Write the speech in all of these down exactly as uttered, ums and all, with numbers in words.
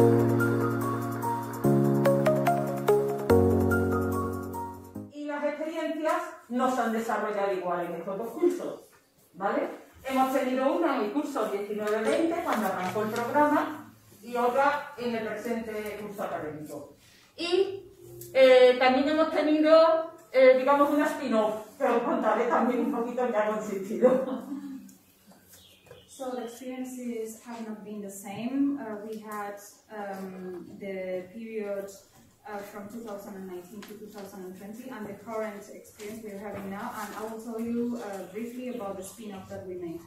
Y las experiencias no se han desarrollado igual en estos dos cursos, ¿vale? Hemos tenido una en el curso diecinueve veinte, cuando arrancó el programa, y otra en el presente curso académico. Y eh, también hemos tenido, eh, digamos, una spin-off, que os contaré también un poquito en qué ha consistido. So the experiences have not been the same. Uh, we had um, the period uh, from two thousand nineteen to two thousand twenty and the current experience we're having now, and I will tell you uh, briefly about the spin-off that we made.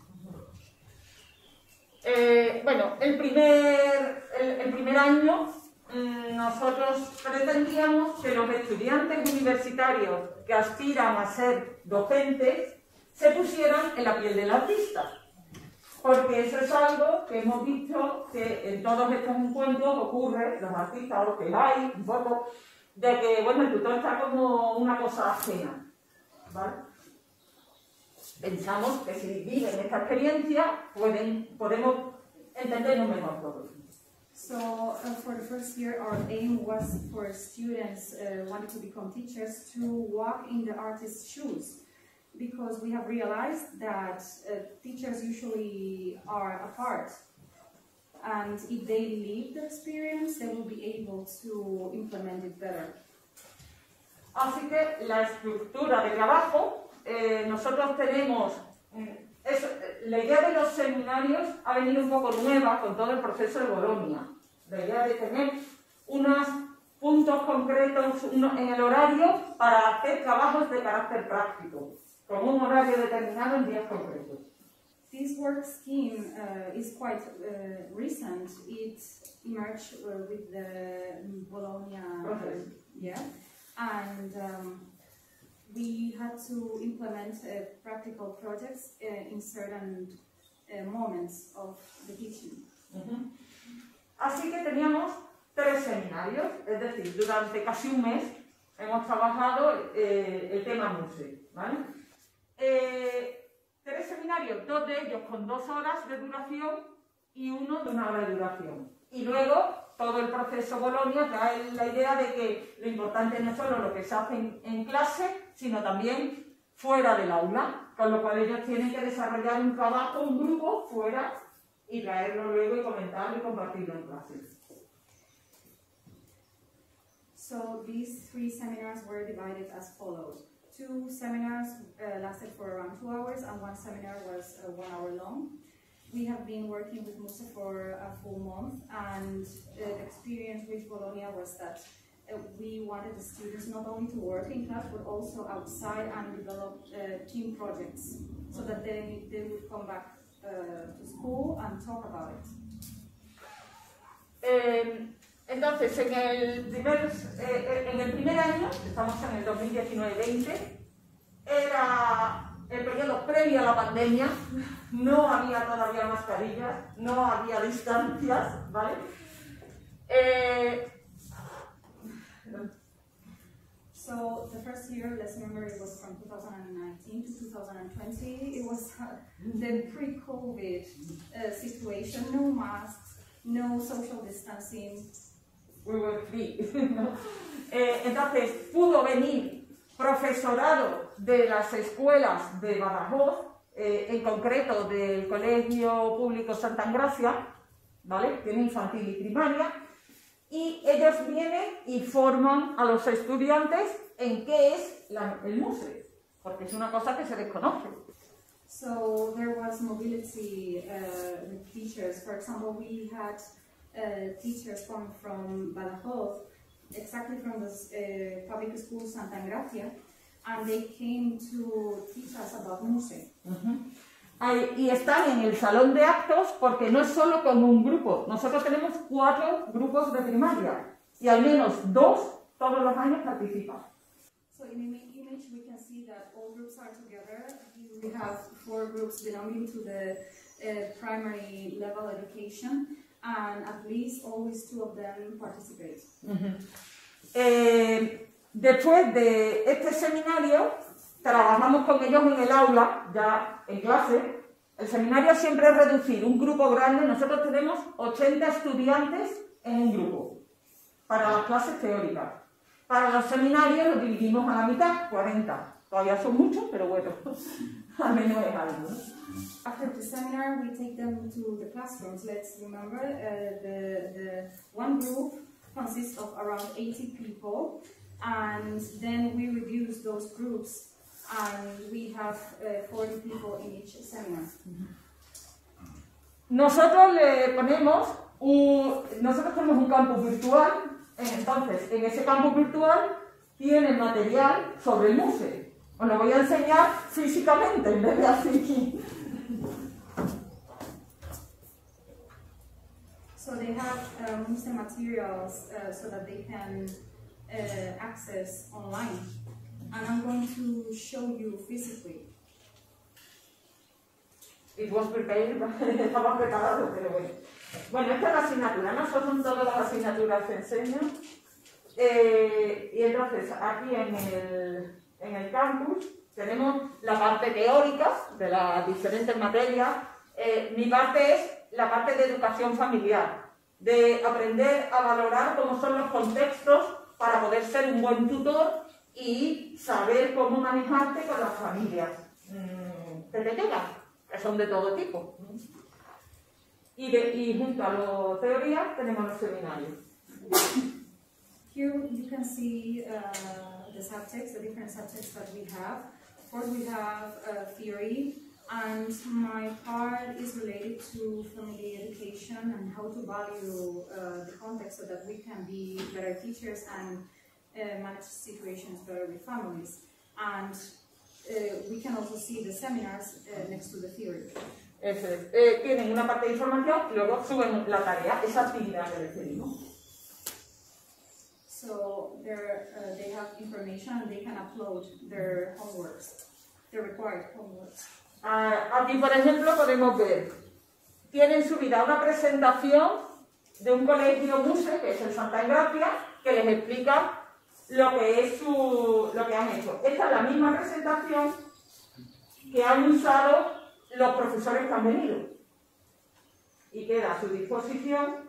Eh, bueno, el primer, el, el primer año mmm, nosotros pretendíamos que los estudiantes universitarios que aspiran a ser docentes se pusieran en la piel del artista. Porque eso es algo que hemos visto que en todos estos encuentros ocurre, los artistas, los que hay, un poco, de que, bueno, el tutor está como una cosa ajena, ¿vale? Pensamos que si viven esta experiencia, pueden, podemos entendernos mejor todos. So, uh, for the first year, our aim was for students uh, wanting to become teachers to walk in the artist's shoes. Because we have realized that uh, teachers usually are apart, and if they live the experience, they will be able to implement it better. Así que la estructura de trabajo, eh, nosotros tenemos, eso, la idea de los seminarios ha venido un poco nueva con todo el proceso de Bolonia. La idea de tener unos puntos concretos uno, en el horario para hacer trabajos de carácter práctico, con un horario determinado en días concretos. This work scheme uh, is quite uh, recent. It emerged uh, with the Bologna process. Yeah, and um, we had to implement uh, practical projects uh, in certain uh, moments of the teaching. Uh-huh. Así que teníamos tres seminarios, es decir, durante casi un mes hemos trabajado eh, el tema Muse, ¿vale? Eh, tres seminarios, dos de ellos con dos horas de duración y uno de una hora de duración. Y luego todo el proceso Bolonia trae la idea de que lo importante no es solo lo que se hace en, en clase, sino también fuera del aula, con lo cual ellos tienen que desarrollar un trabajo, un grupo fuera y traerlo luego y comentarlo y compartirlo en clase. So these three seminars were divided as follows. Two seminars uh, lasted for around two hours and one seminar was uh, one hour long. We have been working with Muse for a full month, and uh, the experience with Bologna was that uh, we wanted the students not only to work in class but also outside and develop uh, team projects so that they, they would come back uh, to school and talk about it. Eh, Entonces, en el, primer, eh, en el primer año, estamos en el dos mil diecinueve veinte, era el periodo previo a la pandemia, no había todavía mascarillas, no había distancias, ¿vale? Eh, So the first year, let's remember, it was from two thousand nineteen to two thousand twenty. It was uh, the pre-COVID uh, situation, no masks, no social distancing. We were free. eh, entonces, pudo venir profesorado de las escuelas de Badajoz, eh, en concreto del Colegio Público Santa Engracia, ¿vale? Tiene infantil y primaria, y ellos vienen y forman a los estudiantes en qué es la, el Muse, porque es una cosa que se desconoce. So there was mobility uh, with teachers. For example, we had uh, teachers coming from Badajoz, exactly from the uh, public school Santa Engracia, and they came to teach us about Muse. Uh-huh. Ay, y están en el salón de actos porque no es solo con un grupo. Nosotros tenemos cuatro grupos de primaria y al menos dos todos los años participan. So in the image we can see that all groups are together. We have four groups belonging to the uh, primary level education, and at least always two of them participate. Uh-huh. eh, después de este seminario, trabajamos con ellos en el aula, ya en clase. El seminario siempre es reducir un grupo grande. Nosotros tenemos ochenta estudiantes en un grupo, para las clases teóricas. Para los seminarios los dividimos a la mitad, cuarenta. Todavía son muchos, pero bueno, al menos es algo, ¿no? After the seminar, we take them to the classrooms. Let's remember uh, the, the one group consists of around eighty people, and then we reduce those groups, and we have uh, forty people in each seminar. Nosotros le ponemos un, nosotros tenemos un campus virtual, entonces en ese campus virtual tiene material sobre el MUSE. Os lo voy a enseñar físicamente en vez de así. So they have uh, MUSE materials uh, so that they can uh, access online. And I'm going to show you physically. It was prepared, estaba preparado, pero bueno. Bueno, esta es la asignatura, no son todas las asignaturas que enseño. Eh, y entonces, aquí en el, en el campus tenemos la parte teórica de las diferentes materias. Eh, mi parte es la parte de educación familiar, de aprender a valorar cómo son los contextos para poder ser un buen tutor y saber cómo manejarte con las familias mmm, que te llegan, que son de todo tipo. Y, de, y junto a la teoría tenemos los seminarios. Here you can see uh, the subjects, the different subjects that we have. Of course, we have uh, theory, and my part is related to family education and how to value uh, the context so that we can be better teachers and uh, manage situations better with families. And uh, we can also see the seminars uh, next to the theory. Eso es. Eh, tienen una parte de información y luego suben la tarea, esa actividad que les pedimos. So uh, they have information and they can upload their homeworks, their required homeworks. Uh, aquí, por ejemplo, podemos ver, tienen subida una presentación de un colegio MUSE, que es el Santa Engracia, que les explica lo que es su, lo que han hecho. Esta es la misma presentación que han usado los profesores que han venido y queda a su disposición.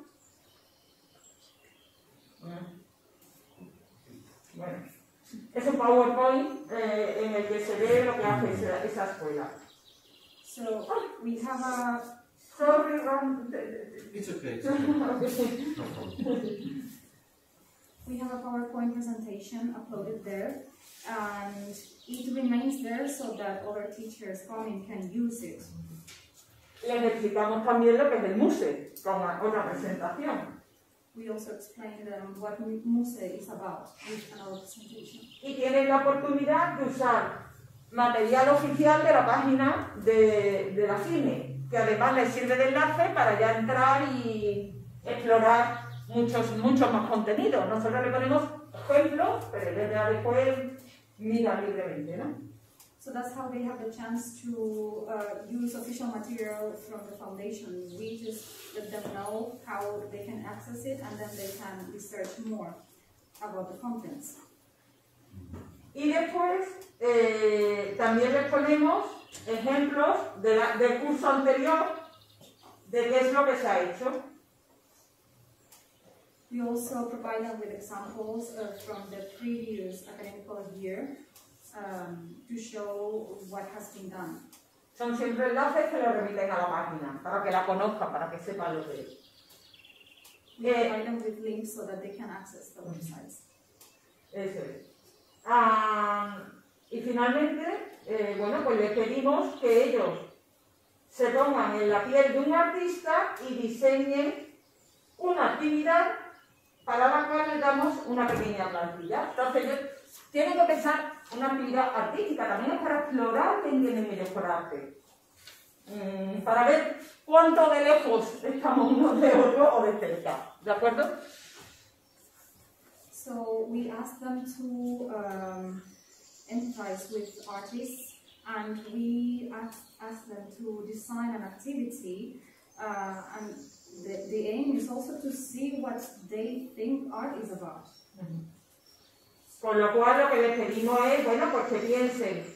Bueno, es un PowerPoint eh, en el que se ve lo que hace esa, esa escuela. So we have a. Sorry, wrong. It's okay. It's okay. No problem. We have a PowerPoint presentation uploaded there, and it remains there so that other teachers coming can use it. Les explicamos también lo que es el MUSE, con otra presentación. We also explain them what MUSE is about with another presentation. Y tienen la oportunidad de usar material oficial de la página de, de la CIME, que además les sirve de enlace para ya entrar y explorar muchos, muchos más contenidos. Nosotros le ponemos ejemplos, pero ellos ya después miran libremente, ¿no? So that's how they have the chance to uh, use official material from the foundation. We just let them know how they can access it, and then they can research more about the contents. Y después eh, también les ponemos ejemplos de la, del curso anterior de qué es lo que se ha hecho. We also provide them with examples uh, from the previous academic year um, to show what has been done. Son siempre enlaces que lo remiten a la página, para que la conozcan, para que sepan lo que es. We provide them with links so that they can access the websites. Eso es. Ah, y finalmente, eh, bueno, pues les pedimos que ellos se pongan en la piel de un artista y diseñen una actividad para la cual les damos una pequeña plantilla. Entonces ellos tienen que pensar una actividad artística, también es para explorar qué entienden ellos por arte. Mm, para ver cuánto de lejos estamos unos de otro o de cerca. ¿De acuerdo? So we ask them to um, empathize with artists, and we ask, ask them to design an activity, uh, and the, the aim is also to see what they think art is about. Con lo cual lo que les pedimos es, bueno, pues que piensen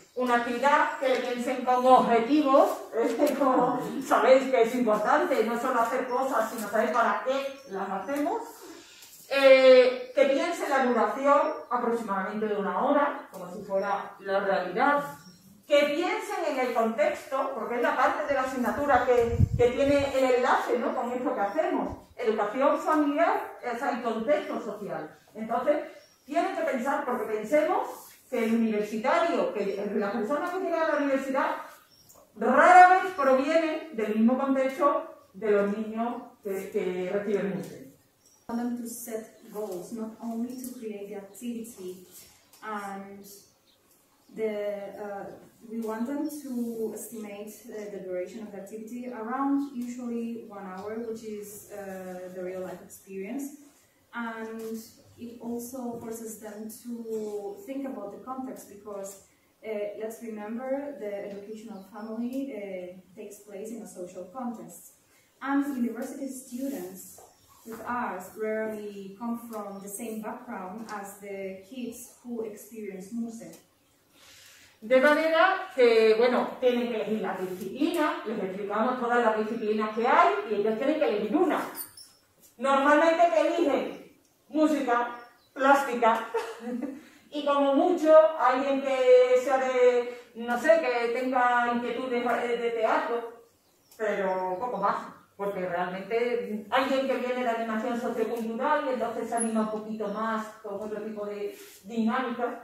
una actividad que piensen como objetivos, eh, como sabéis que es importante, no solo hacer cosas, sino saber para qué las hacemos. Eh, que piensen la duración, aproximadamente de una hora, como si fuera la realidad. Que piensen en el contexto, porque es la parte de la asignatura que, que tiene el enlace, ¿no?, con esto que hacemos. Educación familiar es el contexto social. Entonces, tienen que pensar, porque pensemos que el universitario, que la persona que llega a la universidad, rara vez proviene del mismo contexto de los niños que, que reciben música. We want them to set goals, not only to create the activity, and the, uh, we want them to estimate uh, the duration of the activity around usually one hour, which is uh, the real life experience, and it also forces them to think about the context, because uh, let's remember the educational family uh, takes place in a social context, and university students with us rarely come from the same background as the kids who experience music. De manera que, bueno, tienen que elegir la disciplina, les explicamos todas las disciplinas que hay y ellos tienen que elegir una. Normalmente que eligen música, plástica, y como mucho alguien que sea de, no sé, que tenga inquietudes de teatro, pero poco más. Porque realmente alguien que viene de animación sociocultural y entonces se anima un poquito más con otro tipo de dinámica.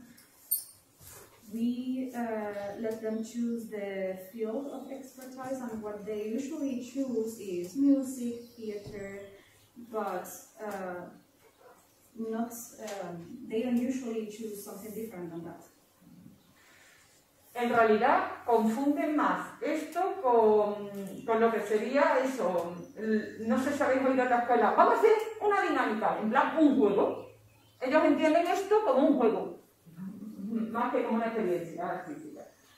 We uh, let them choose the field of expertise, and what they usually choose is music, theater, but uh, not. Um, they don't usually choose something different than that. En realidad confunden más esto con, con lo que sería eso, no sé si habéis oído en la escuela, vamos a hacer una dinámica, en plan un juego. Ellos entienden esto como un juego, más que como una experiencia artística.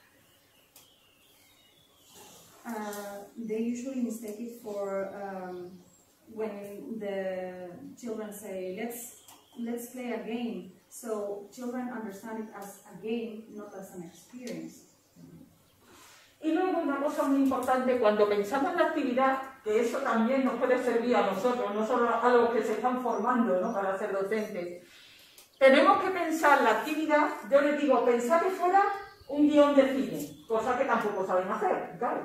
Uh, they usually mistake it for um, when the children say, let's, let's play a game. So children understand it as a game, not as an experience. Y luego una cosa muy importante, cuando pensamos en la actividad, que eso también nos puede servir a nosotros, no solo a los que se están formando, ¿no?, para ser docentes. Tenemos que pensar la actividad, yo les digo, pensar que fuera un guión de cine, cosa que tampoco saben hacer, claro.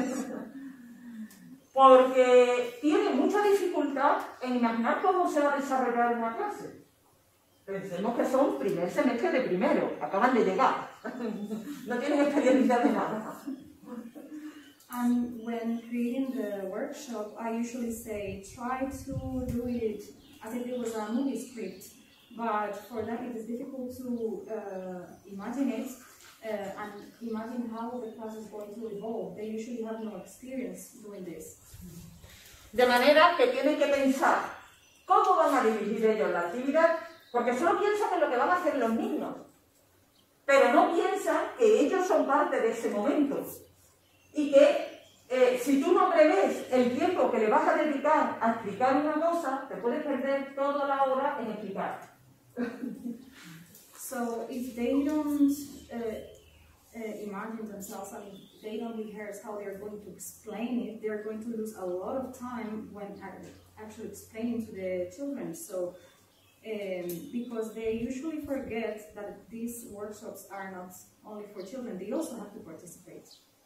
Porque tienen mucha dificultad en imaginar cómo se va a desarrollar una clase. Pensemos que son primer semestre de primero, acaban de llegar, no tienen experiencia de nada. And when creating the workshop, I usually say, try to do it as if it was a movie script, but for them it is difficult to uh, imagine it uh, and imagine how the class is going to evolve. They usually have no experience doing this. De manera que tienen que pensar cómo van a dirigir ellos la actividad, porque solo piensan en lo que van a hacer los niños, pero no piensan que ellos son parte de ese momento y que eh, si tú no prevés el tiempo que le vas a dedicar a explicar una cosa, te puedes perder toda la hora en explicar. So if they don't uh, uh, imagine themselves and they don't rehearse how they're going to explain it, they're going to lose a lot of time when actually explaining to the children. So Um, because they usually forget that these workshops are not only for children, they also have to participate.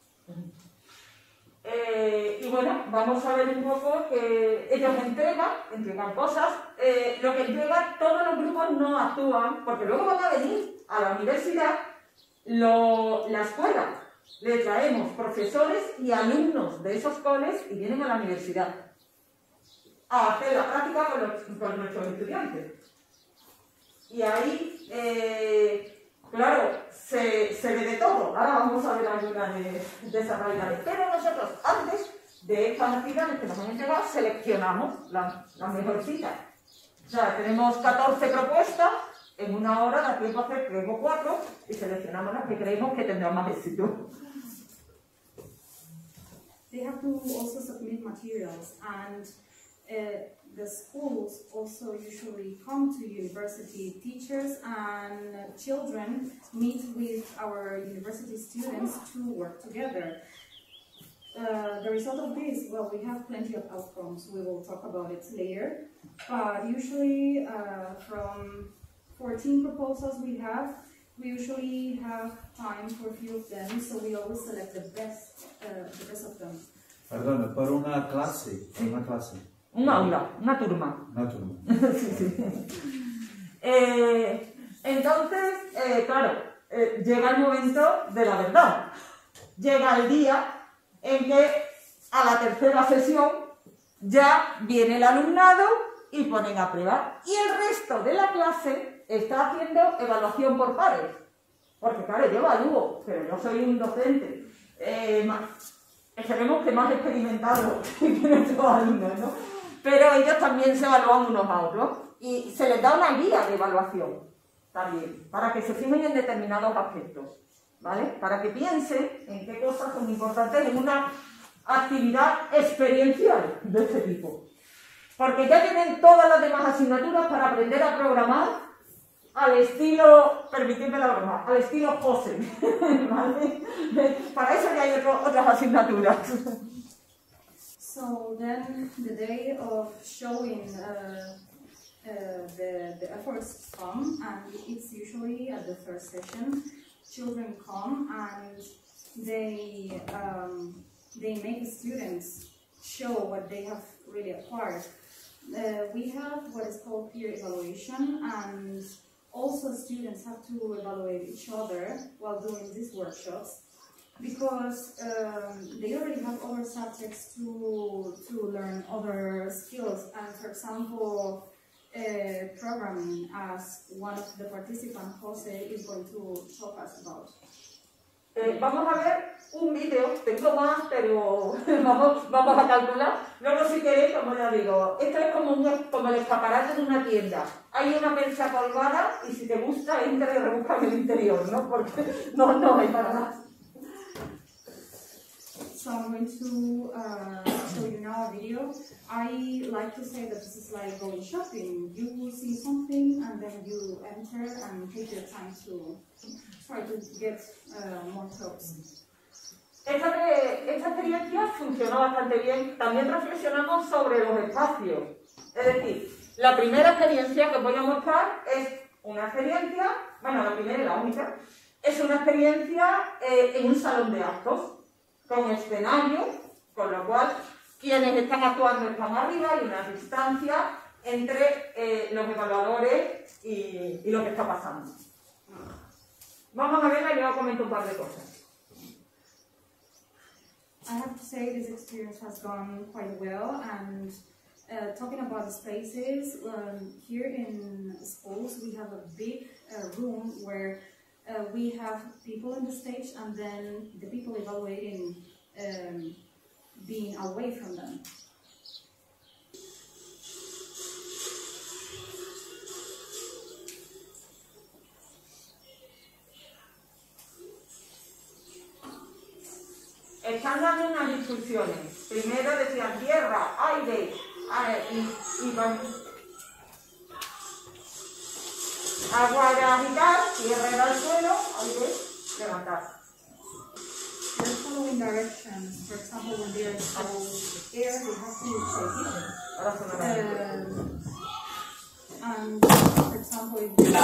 Eh, y bueno, vamos a ver un poco que ellos entregan, entregan cosas, eh, lo que entregan, todos los grupos no actúan, porque luego van a venir a la universidad, lo, la escuela, le traemos profesores y alumnos de esos coles y vienen a la universidad a hacer la práctica con, los, con nuestros estudiantes. Y ahí, eh, claro, se, se ve de todo. Ahora vamos a ver algunas de, de esas realidades. Pero nosotros, antes de estas actividades que nos han entregado, seleccionamos las la mejorcitas. O sea, tenemos catorce propuestas, en una hora da tiempo a hacer tres o cuatro y seleccionamos las que creemos que tendrán más éxito. They have to also submit materials, and uh, the schools also usually come to university. Teachers and children meet with our university students to work together. Uh, the result of this, well, we have plenty of outcomes. We will talk about it later. But usually, uh, from fourteen proposals we have, we usually have time for a few of them, so we always select the best, uh, the best of them. Perdona, per una clase, una clase. Un aula, una turma. Una turma. Sí, sí. Eh, entonces, eh, claro, eh, llega el momento de la verdad. Llega el día en que a la tercera sesión ya viene el alumnado y ponen a prueba. Y el resto de la clase está haciendo evaluación por pares. Porque claro, yo evalúo, pero yo soy un docente. Eh, más, esperemos que más experimentado que nuestros alumnos, ¿no? Pero ellos también se evalúan unos a otros. Y se les da una guía de evaluación también, para que se fijen en determinados aspectos, ¿vale? Para que piensen en qué cosas son importantes en una actividad experiencial de este tipo. Porque ya tienen todas las demás asignaturas para aprender a programar al estilo, permitidme la broma, al estilo José, ¿vale? Para eso ya hay otro, otras asignaturas. So then the day of showing uh, uh, the, the efforts come, and it's usually at the first session. Children come and they, um, they make the students show what they have really acquired. Uh, we have what is called peer evaluation, and also students have to evaluate each other while doing these workshops, because um, they already have other subjects to, to learn other skills. And for example, uh, programming, as one of the participants, Jose, is going to talk us about. Eh, vamos a ver un vídeo, tengo más, pero vamos, vamos a calcular. Luego si queréis, como ya digo, esto es como, un, como el escaparate de una tienda. Hay una percha colgada y si te gusta, entra y rebusca en el interior, ¿no? Porque no, no hay para nada. So I'm going to uh, show you now a video. I like to say that this is like going shopping. You will see something and then you enter and take your time to try to get uh, more clothes. Esta, esta experiencia funcionó bastante bien. También reflexionamos sobre los espacios. Es decir, la primera experiencia que voy a mostrar es una experiencia, bueno, la primera y la única, es una experiencia eh, en un salón de actos, con escenario, con lo cual quienes están actuando están arriba y una distancia entre eh, los evaluadores y, y lo que está pasando. Vamos a verla y luego comento un par de cosas. I have to say this experience has gone quite well, and uh, talking about the spaces, um, here in schools we have a big uh, room where uh, we have people on the stage and then the people evaluating um, being away from them. Están dando unas instrucciones. Primero decían tierra, aire, aire y, y bueno, agua era agitar, tierra era el suelo, aire, levantar. They're following directions. For example, when they are so air, they have to take it. Ahora sonará. Um, and for example, if they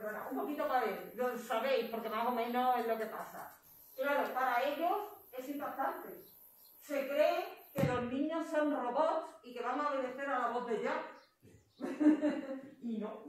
perdona, un poquito para ver, lo sabéis, porque más o menos es lo que pasa. Claro, para ellos es impactante. Se cree que los niños son robots y que van a obedecer a la voz de Jack. Y no.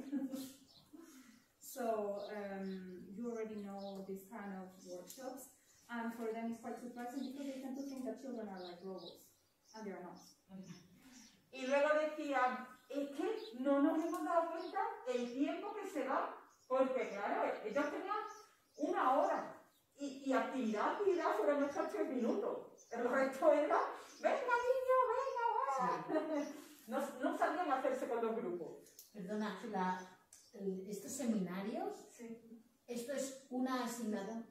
So um, you already know this kind of workshops, and for them it's quite surprising because they tend to think that children are like robots, and they are not. Y luego decían, es que no nos hemos dado cuenta el tiempo que se va, porque claro, ellos tenían una hora y, y actividad, actividad fueron estos tres minutos. El resto era, venga niño, venga, va. Sí. No, no sabían hacerse con los grupos. Perdona, la, el, estos seminarios, sí. Esto es una asignatura.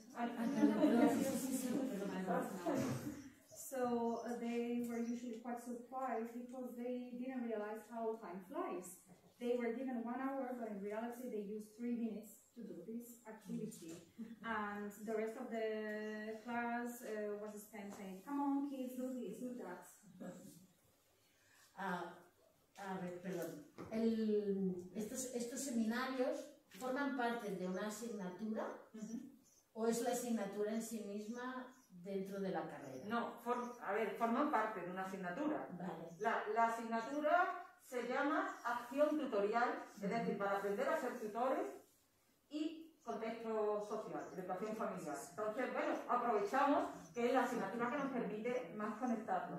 So uh, they were usually quite surprised because they didn't realize how time flies. They were given one hour, but in reality they used three minutes to do this activity. And the rest of the class uh, was spent saying, come on kids, do this, do that. Uh, a ver, perdón. El, estos, estos seminarios forman parte de una asignatura uh-huh. ¿O es la asignatura en sí misma dentro de la carrera? No, for, a ver, forman parte de una asignatura. Vale. La, la asignatura se llama acción tutorial, es decir, para aprender a ser tutores y contexto social, educación familiar. Entonces, bueno, aprovechamos que es la asignatura que nos permite más conectarnos.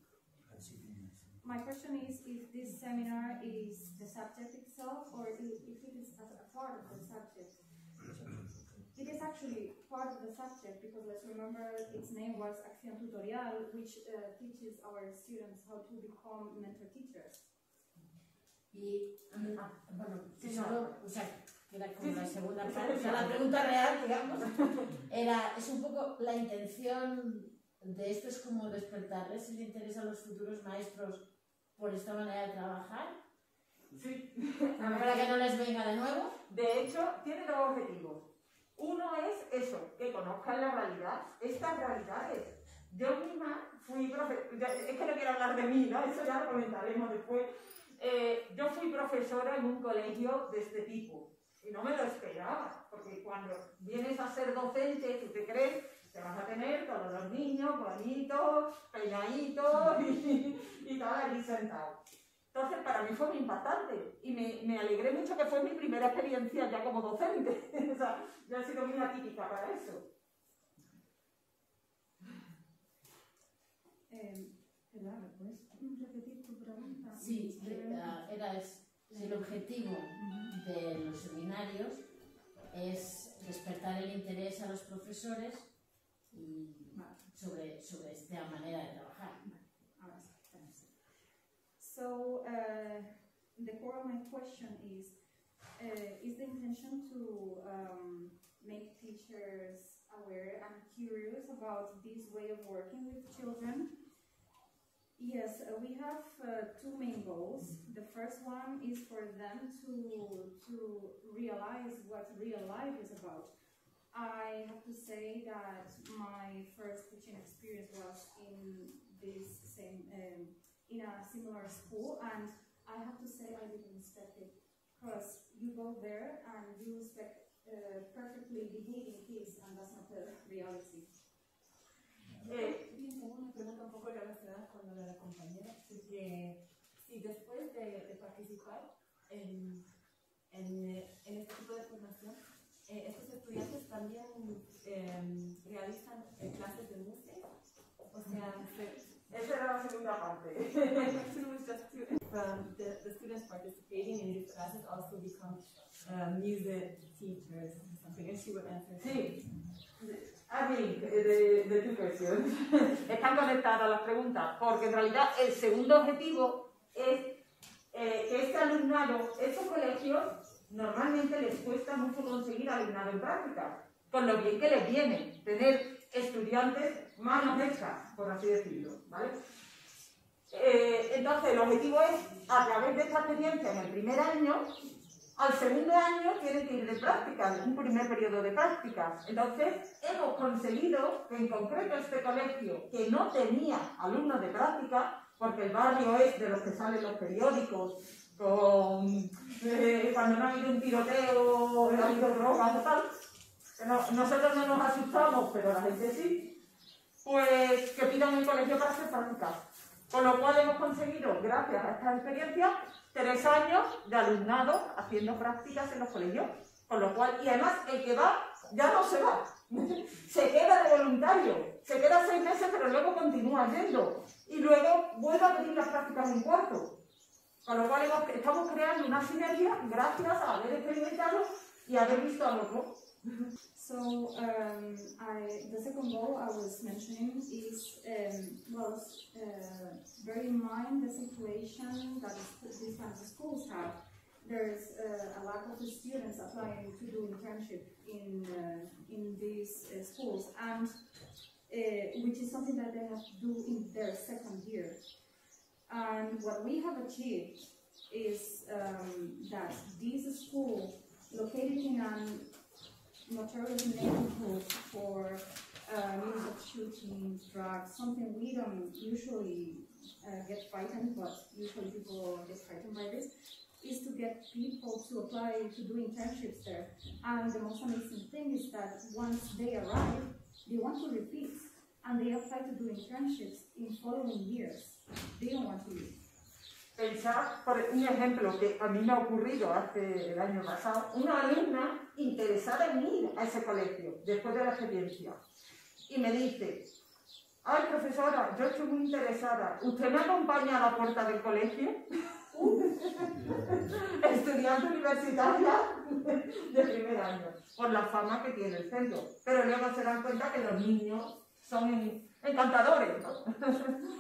My question is if this seminar is the subject itself or if it is a part of the subject. It is actually part of the subject because let's remember its name was Acción Tutorial, which uh, teaches our students how to become mentor teachers. Y, ah, bueno, sí, solo, o sea, era como la segunda parte, o sea, la pregunta real, digamos, era, es un poco la intención de esto, es como despertarles el interés a los futuros maestros por esta manera de trabajar. Sí. Para que no les venga de nuevo. De hecho, tiene dos objetivos. Uno es eso, que conozcan la realidad, estas realidades. Yo misma fui profesora, es que no quiero hablar de mí, ¿no? Eso ya lo comentaremos después. Eh, yo fui profesora en un colegio de este tipo y no me lo esperaba, porque cuando vienes a ser docente, tú te crees que vas a tener todos los niños bonitos, peinaditos y, y todo allí sentados. Entonces, para mí fue muy impactante y me, me alegré mucho que fue mi primera experiencia ya como docente. O sea, yo he sido muy atípica para eso. Eh, ¿Puedes repetir tu pregunta? Sí, era, era es, el objetivo de los seminarios es despertar el interés a los profesores y sobre, sobre esta manera de trabajar. So, uh, the core of my question is, uh, is the intention to um, make teachers aware and curious about this way of working with children? Yes, uh, we have uh, two main goals. The first one is for them to, to realize what real life is about. I have to say that my first teaching experience was in this same um, in a similar school, and I have to say I didn't expect it, because you go there and you expect uh, perfectly behaving kids, and that's not the reality. Eh, tengo una pregunta un poco relacionada con lo de la compañera, porque si después de, de participar en, en, en este tipo de formación, eh, estos estudiantes también eh, realizan eh, clases de música, o sea, se, esa era la segunda parte. My question was just to, um, the, the students participating in these classes also become uh, music teachers or something, and she would answer. Sí. I mean, the, the two questions. Están conectadas las preguntas, porque en realidad el segundo objetivo es eh, que este alumnado, estos colegios, normalmente les cuesta mucho conseguir alumnado en práctica, con lo bien que les viene tener estudiantes manos hechas, por así decirlo, ¿vale? Eh, entonces, el objetivo es, a través de esta experiencia en el primer año, al segundo año tienen que ir de prácticas, un primer periodo de prácticas. Entonces, hemos conseguido que en concreto este colegio, que no tenía alumnos de práctica, porque el barrio es de los que salen los periódicos con eh, cuando no ha habido un tiroteo, ha habido drogas o tal, no, nosotros no nos asustamos, pero la gente sí, pues que pidan el colegio para hacer prácticas. Con lo cual hemos conseguido, gracias a esta experiencia, tres años de alumnado haciendo prácticas en los colegios. Con lo cual, y además el que va ya no se va, se queda de voluntario, se queda seis meses pero luego continúa yendo y luego vuelve a pedir las prácticas en cuarto. Con lo cual hemos, estamos creando una sinergia gracias a haber experimentado y haber visto al otro. So um, I, the second goal I was mentioning is, um, well, uh, bear in mind the situation that these kinds of schools have. There's uh, a lack of students applying to do internship in uh, in these uh, schools, and uh, which is something that they have to do in their second year. And what we have achieved is um, that this school, located in a notorious neighborhood for uh, news of shooting, drugs, something we don't usually uh, get frightened, but usually people get frightened by this, is to get people to apply to do internships there. And the most amazing thing is that once they arrive, they want to repeat, and they apply to do internships in following years. They don't want to leave. Pensar, por un ejemplo que a mí me ha ocurrido hace el año pasado, una alumna interesada en ir a ese colegio después de la experiencia y me dice: ay, profesora, yo estoy muy interesada, ¿usted me acompaña a la puerta del colegio? Estudiante universitaria de primer año, por la fama que tiene el centro, pero luego se dan cuenta que los niños son encantadores, ¿no?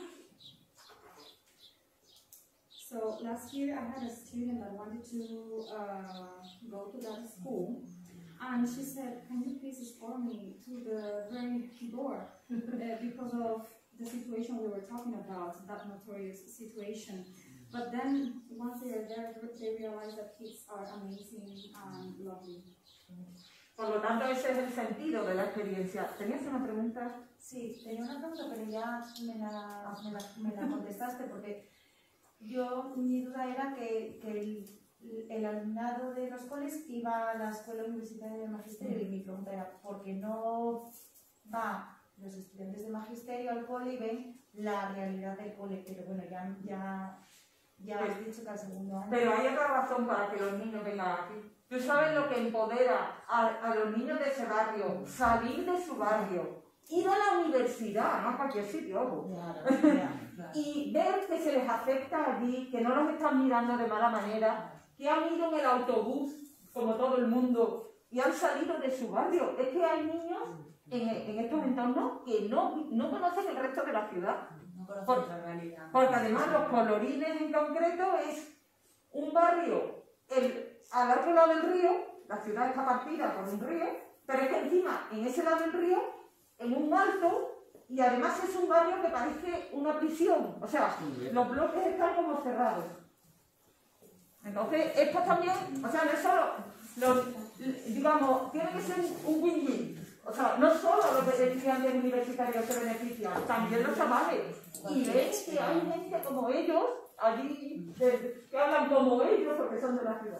So last year I had a student that wanted to uh, go to that school, and she said, can you please escort me to the very door, uh, because of the situation we were talking about, that notorious situation. But then once they are there, they realize that kids are amazing and lovely. Por lo tanto, ese es el sentido de la experiencia. ¿Tenías una pregunta? Sí, tenía una pregunta, pero ya me la, me la, me la contestaste, porque yo, mi duda era que, que el, el alumnado de los coles iba a la escuela universitaria de magisterio, y mi pregunta era, ¿por qué no va los estudiantes de magisterio al cole y ven la realidad del cole? Pero bueno, ya, ya, ya Pues, has dicho que al segundo año... Pero hay otra razón para que los niños vengan aquí. ¿Tú sabes lo que empodera a, a los niños de ese barrio? Salir de su barrio, ir a la universidad, no a cualquier sitio, ojo. Claro, claro, claro. Y ver que se les afecta allí, que no los están mirando de mala manera, que han ido en el autobús, como todo el mundo, y han salido de su barrio. Es que hay niños en, en estos entornos que no, no conocen el resto de la ciudad. No conocen Por- la realidad. Porque además los Colorines en concreto es un barrio el, al otro lado del río, la ciudad está partida por un río, pero es que encima, en ese lado del río, en un alto, y además es un barrio que parece una prisión, o sea, los bloques están como cerrados. Entonces, esto también, o sea, no es solo, los, digamos, tiene que ser un win-win. O sea, no solo los estudiantes universitarios se benefician, también los chavales. Y ven que hay gente como ellos, allí, de- que hablan como ellos porque son de la ciudad.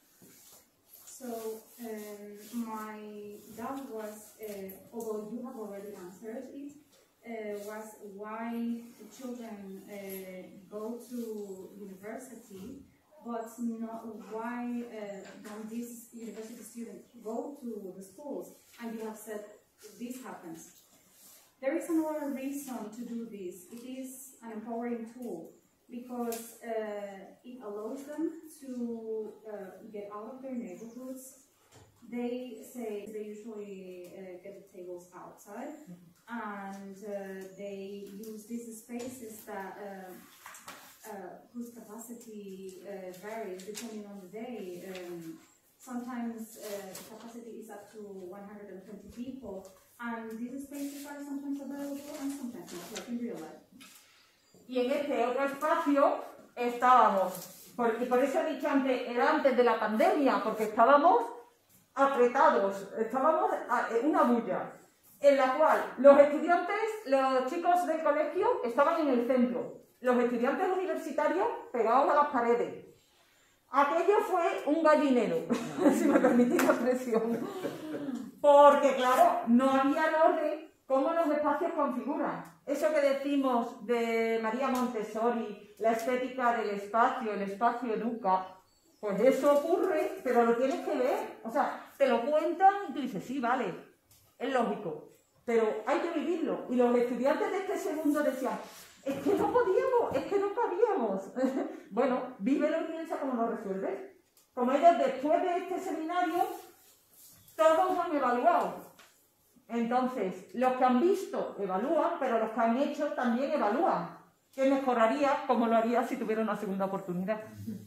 So um, my doubt was, uh, although you have already answered it, uh, was why the children uh, go to university, but not why uh, don't these university students go to the schools? And you have said this happens. There is another reason to do this. It is an empowering tool, because uh, it allows them to uh, get out of their neighborhoods. They say they usually uh, get the tables outside, and uh, they use these spaces that uh, uh, whose capacity uh, varies depending on the day. Um, sometimes uh, the capacity is up to one hundred twenty people, and these spaces are sometimes available and sometimes not, like in real life. Y en este otro espacio estábamos, por, y por eso he dicho antes, era antes de la pandemia, porque estábamos apretados, estábamos en una bulla, en la cual los estudiantes, los chicos del colegio estaban en el centro, los estudiantes universitarios pegados a las paredes, aquello fue un gallinero, si me permitís la expresión. Porque, claro, no había orden cómo los espacios configuran. Eso que decimos de María Montessori, la estética del espacio, el espacio educa, pues eso ocurre, pero lo tienes que ver. O sea, te lo cuentan y tú dices, sí, vale, es lógico, pero hay que vivirlo. Y los estudiantes de este segundo decían, es que no podíamos, es que no cabíamos. Bueno, vívelo y piensa cómo lo resuelves. Como ellos después de este seminario, todos han evaluado. Entonces, los que han visto evalúan, pero los que han hecho también evalúan. ¿Qué mejoraría? Como lo haría si tuviera una segunda oportunidad.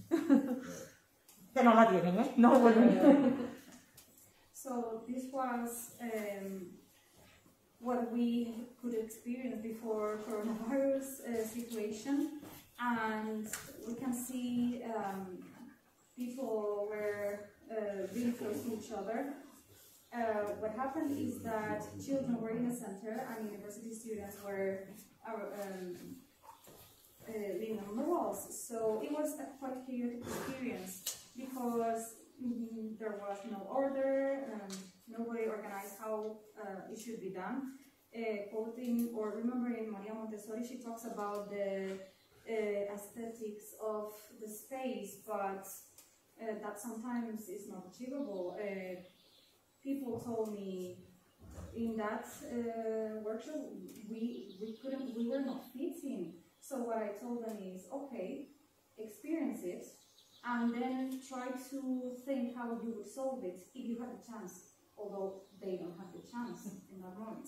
Que no la tienen, ¿eh? No vuelven. So this was um, what we could experience before coronavirus uh, situation, and we can see um, people were uh, really close to each other. Uh, what happened is that children were in the center and university students were uh, um, uh, living on the walls. So it was a quite chaotic experience because mm, there was no order, um, nobody organized how uh, it should be done. Uh, quoting or remembering Maria Montessori, she talks about the uh, aesthetics of the space, but uh, that sometimes is not achievable. Uh, people told me in that uh, workshop we we couldn't we were not fitting. So what I told them is, okay, experience it, and then try to think how you would solve it if you had a chance, although they don't have the chance in that moment.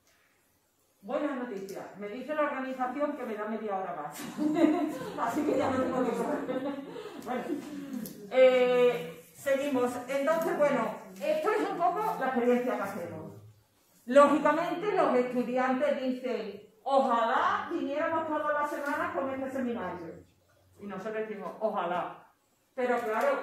Buena noticia. Me dice la organización que me da media hora más. Así que ya no tengo que correr. Bueno, eh, seguimos. Entonces, bueno, esto es un poco la experiencia que hacemos. Lógicamente, los estudiantes dicen, ojalá viniéramos todas las semanas con este seminario. Y nosotros decimos, ojalá. Pero claro,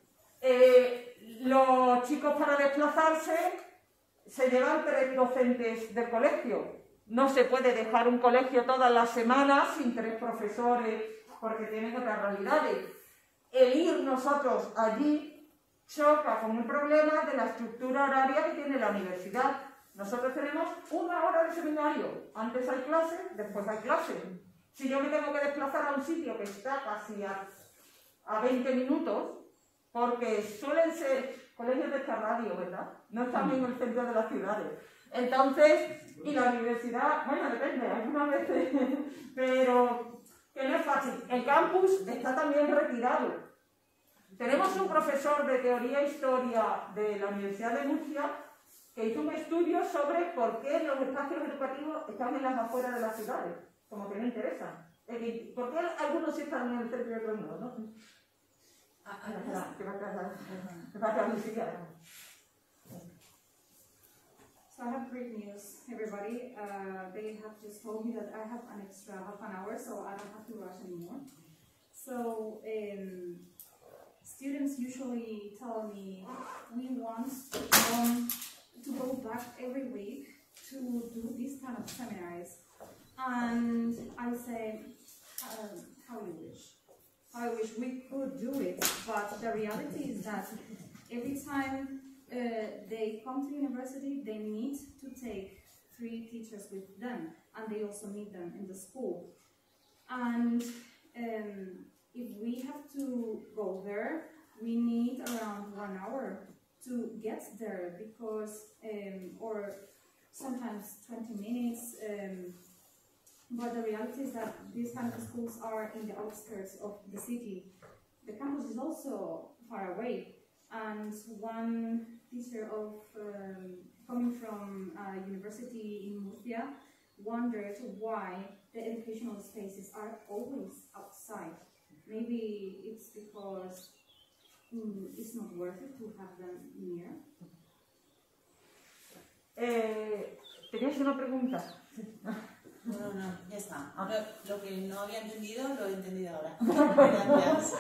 eh, los chicos para desplazarse se llevan tres docentes del colegio. No se puede dejar un colegio todas las semanas sin tres profesores porque tienen otras realidades. El ir nosotros allí choca con el problema de la estructura horaria que tiene la universidad. Nosotros tenemos una hora de seminario. Antes hay clase, después hay clase. Si yo me tengo que desplazar a un sitio que está casi a, a veinte minutos, porque suelen ser colegios de esta radio, ¿verdad? No están en el centro de las ciudades. Entonces, y la universidad, bueno, depende, algunas veces, pero que no es fácil. El campus está también retirado. Tenemos un profesor de teoría e historia de la Universidad de Murcia que hizo un estudio sobre por qué los espacios educativos están en las afueras de las ciudades, como que no interesan. ¿Por qué algunos sí están en el centro y otros no? ¿no? Ah, ah, que va a quedar muy siquiera. So I have great news, everybody. Uh, they have just told me that I have an extra half an hour, so I don't have to rush anymore. So um, students usually tell me we want to, come, to go back every week to do these kind of seminars. And I say, um, how you wish. I wish we could do it, but the reality is that every time Uh, they come to university, they need to take three teachers with them, and they also meet them in the school. And um, if we have to go there, we need around one hour to get there, because, um, or sometimes twenty minutes, um, but the reality is that these kind of schools are in the outskirts of the city. The campus is also far away, and one teacher of um, coming from a university in Murcia wondered why the educational spaces are always outside. Maybe it's because mm, it's not worth it to have them near. Eh, ¿Tenías una pregunta? No, no, ya está. Lo, lo que no había entendido, lo he entendido ahora. Gracias.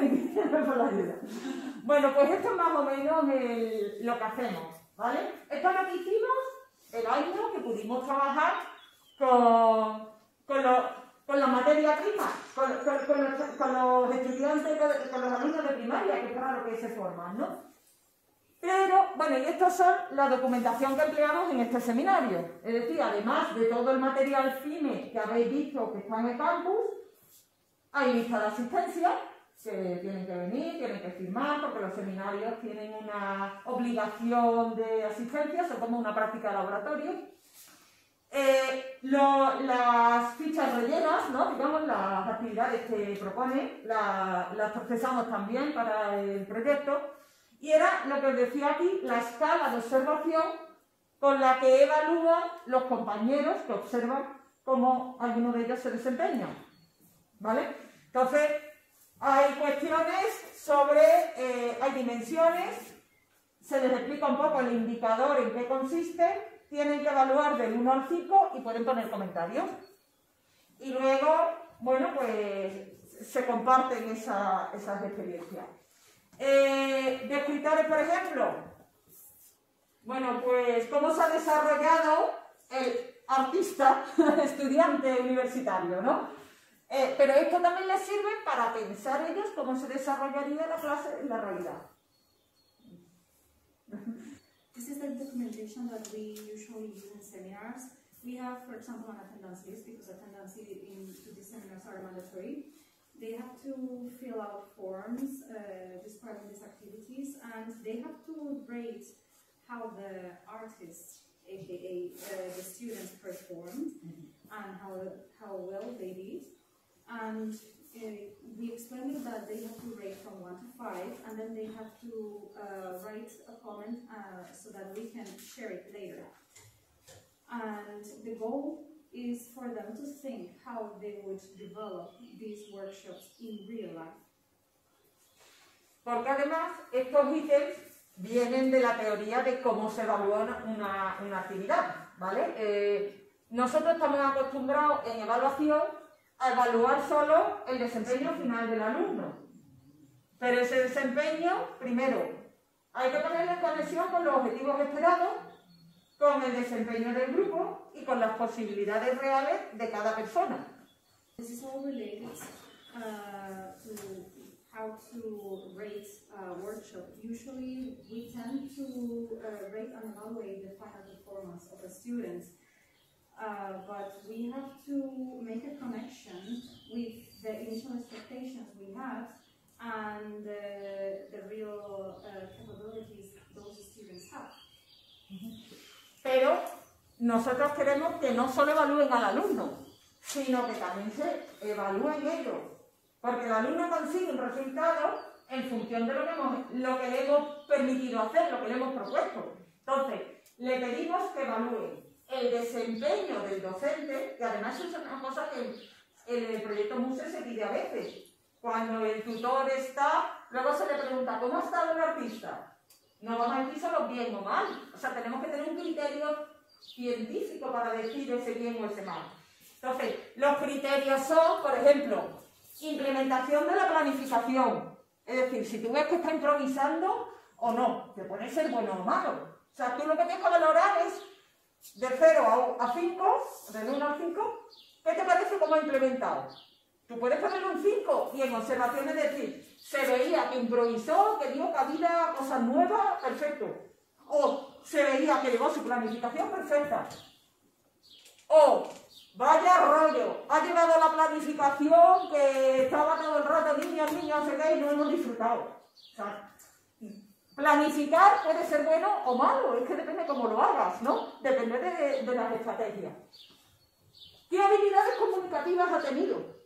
Bueno, pues esto es más o menos el, lo que hacemos, ¿vale? Esto es lo que hicimos el año que pudimos trabajar con, con los... con la materia prima, con, con, con, los, con los estudiantes, con los alumnos de primaria, que es para lo que se forman, ¿no? Pero, bueno, y estas son la documentación que empleamos en este seminario. Es decir, además de todo el material F I M E que habéis visto que está en el campus, hay lista de asistencia, que tienen que venir, tienen que firmar, porque los seminarios tienen una obligación de asistencia, son como una práctica de laboratorio. Eh, lo, las fichas rellenas, ¿no? Digamos, las actividades que propone, la, las procesamos también para el proyecto. Y era lo que os decía aquí, la escala de observación con la que evalúan los compañeros que observan cómo alguno de ellos se desempeña. ¿Vale? Entonces, hay cuestiones sobre, eh, hay dimensiones, se les explica un poco el indicador en qué consiste, tienen que evaluar del uno al cinco y pueden poner comentarios. Y luego, bueno, pues se comparten esa, esas experiencias. Eh, de escritores, por ejemplo, bueno, pues cómo se ha desarrollado el artista estudiante universitario, ¿no? Eh, pero esto también les sirve para pensar ellos cómo se desarrollaría la clase en la realidad. This is the documentation that we usually use in seminars. We have, for example, an attendance list, because attendance in to these seminars are mandatory. They have to fill out forms uh, describing these activities, and they have to rate how the artists, aka uh, the students, performed, mm-hmm. and how, how well they did. And uh, we explained that they have to rate from one to five, and then they have to uh, write a comment uh, so that we can share it later. And the goal is for them to think how they would develop these workshops in real life. Porque además estos ítems vienen de la teoría de cómo se evalúa una, una actividad, ¿vale? Eh, nosotros estamos acostumbrados en evaluación a evaluar solo el desempeño final del alumno. Pero ese desempeño, primero, hay que ponerlo en conexión con los objetivos esperados, con el desempeño del grupo y con las posibilidades reales de cada persona. This is all related uh, to how to rate a workshop. Usually we tend to uh, rate and evaluate the final performance of a student, uh, but we have to make a connection with the initial expectations we had and uh, the real uh, capabilities those students have. Pero nosotros queremos que no solo evalúen al alumno, sino que también se evalúen ellos. Porque el alumno consigue un resultado en función de lo que, hemos, lo que le hemos permitido hacer, lo que le hemos propuesto. Entonces, le pedimos que evalúe el desempeño del docente, que además es una cosa que en el proyecto MUSE se pide a veces. Cuando el tutor está, luego se le pregunta, ¿cómo ha estado el artista? No vamos a decir solo bien o mal. O sea, tenemos que tener un criterio científico para decir ese bien o ese mal. Entonces, los criterios son, por ejemplo, implementación de la planificación. Es decir, si tú ves que está improvisando o no, te puede ser bueno o malo. O sea, tú lo que tienes que valorar es de cero a cinco, del uno al cinco, ¿qué te parece cómo ha implementado? Tú puedes ponerle un cinco y en observaciones decir, se veía que improvisó, que dio cabida a cosas nuevas, perfecto. O se veía que llevó su planificación perfecta. O, vaya rollo, ha llevado la planificación que estaba todo el rato niños, niños, no sé qué, y no hemos disfrutado. O sea, planificar puede ser bueno o malo, es que depende cómo lo hagas, ¿no? Depende de, de las estrategias. ¿Qué habilidades comunicativas ha tenido?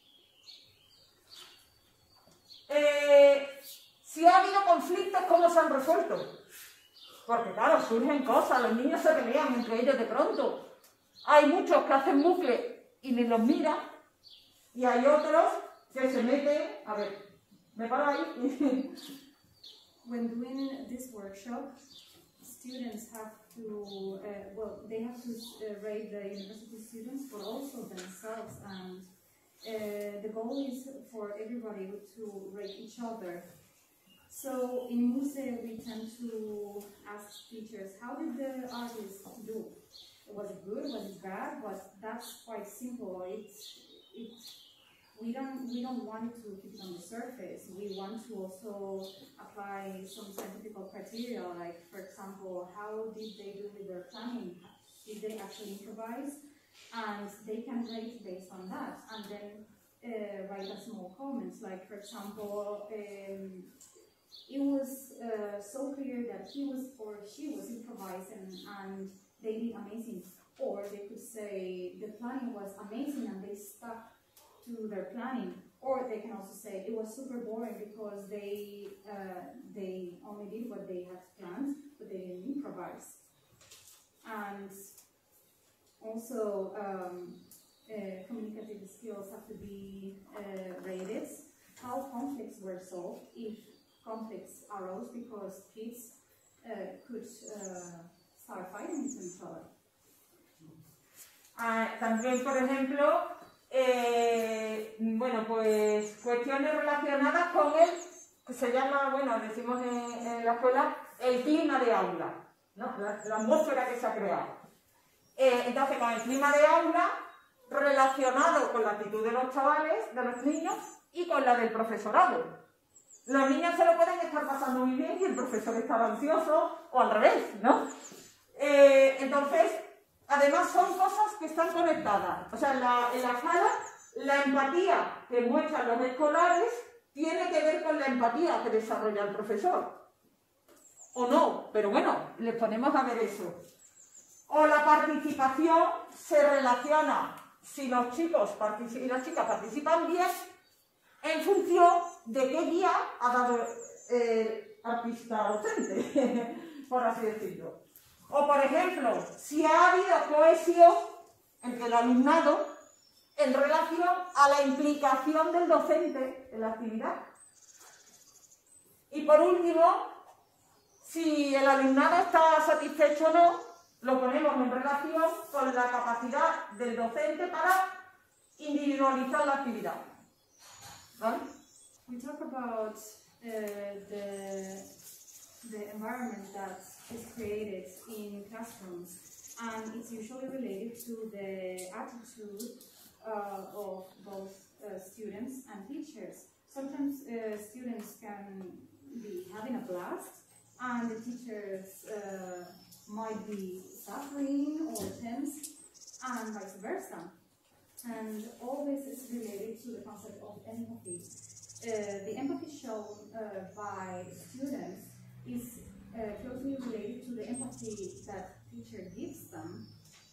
Eh, si ha habido conflictos, ¿cómo se han resuelto? Porque claro, surgen cosas, los niños se pelean entre ellos de pronto. Hay muchos que hacen bucle y ni los miran, y hay otros que se meten, a ver, me paro ahí. When doing this workshop, students have to, uh, well, they have to uh, rate the university students, but also themselves, and uh, the goal is for everybody to rate each other. So in MUSE, we tend to ask teachers, how did the artist do? Was it good? Was it bad? But that's quite simple. It's, it, we don't we don't want it to keep it on the surface. We want to also apply some scientific criteria, like for example, how did they do with their planning? Did they actually improvise? And they can rate based on that, and then uh, write a small comments, like for example, um, it was uh, so clear that he was or she was improvising and they did amazing. Or they could say the planning was amazing and they stuck to their planning. Or they can also say it was super boring because they uh, they only did what they had planned, but they didn't improvise. And also, um, uh, communicative skills have to be uh, rated. How conflicts were solved, if conflicts arose because kids uh, could uh, start fighting with each other. Ah, también, por ejemplo, eh, bueno, pues cuestiones relacionadas con el, que se llama, bueno, decimos en, en la escuela, el clima de aula, ¿no? La, la atmósfera que se ha creado. Eh, entonces, con el clima de aula, relacionado con la actitud de los chavales, de los niños, y con la del profesorado. Los niños se lo pueden estar pasando muy bien y el profesor estar ansioso, o al revés, ¿no? Eh, entonces, además son cosas que están conectadas. O sea, en la, en la sala, la empatía que muestran los escolares tiene que ver con la empatía que desarrolla el profesor. O no, pero bueno, les ponemos a ver eso. O la participación se relaciona, si los chicos y las chicas participan bien, en función de qué guía ha dado el artista docente, por así decirlo. O, por ejemplo, si ha habido cohesión entre el alumnado en relación a la implicación del docente en la actividad. Y, por último, si el alumnado está satisfecho o no, lo ponemos en relación con la capacidad del docente para individualizar la actividad. ¿Vale? We talk about uh, the, the environment that is created in classrooms, and it's usually related to the attitude uh, of both uh, students and teachers. Sometimes uh, students can be having a blast, and the teachers uh, might be suffering or tense, and vice versa. And all this is related to the concept of empathy. Uh, the empathy shown uh, by students is uh, closely related to the empathy that teacher gives them.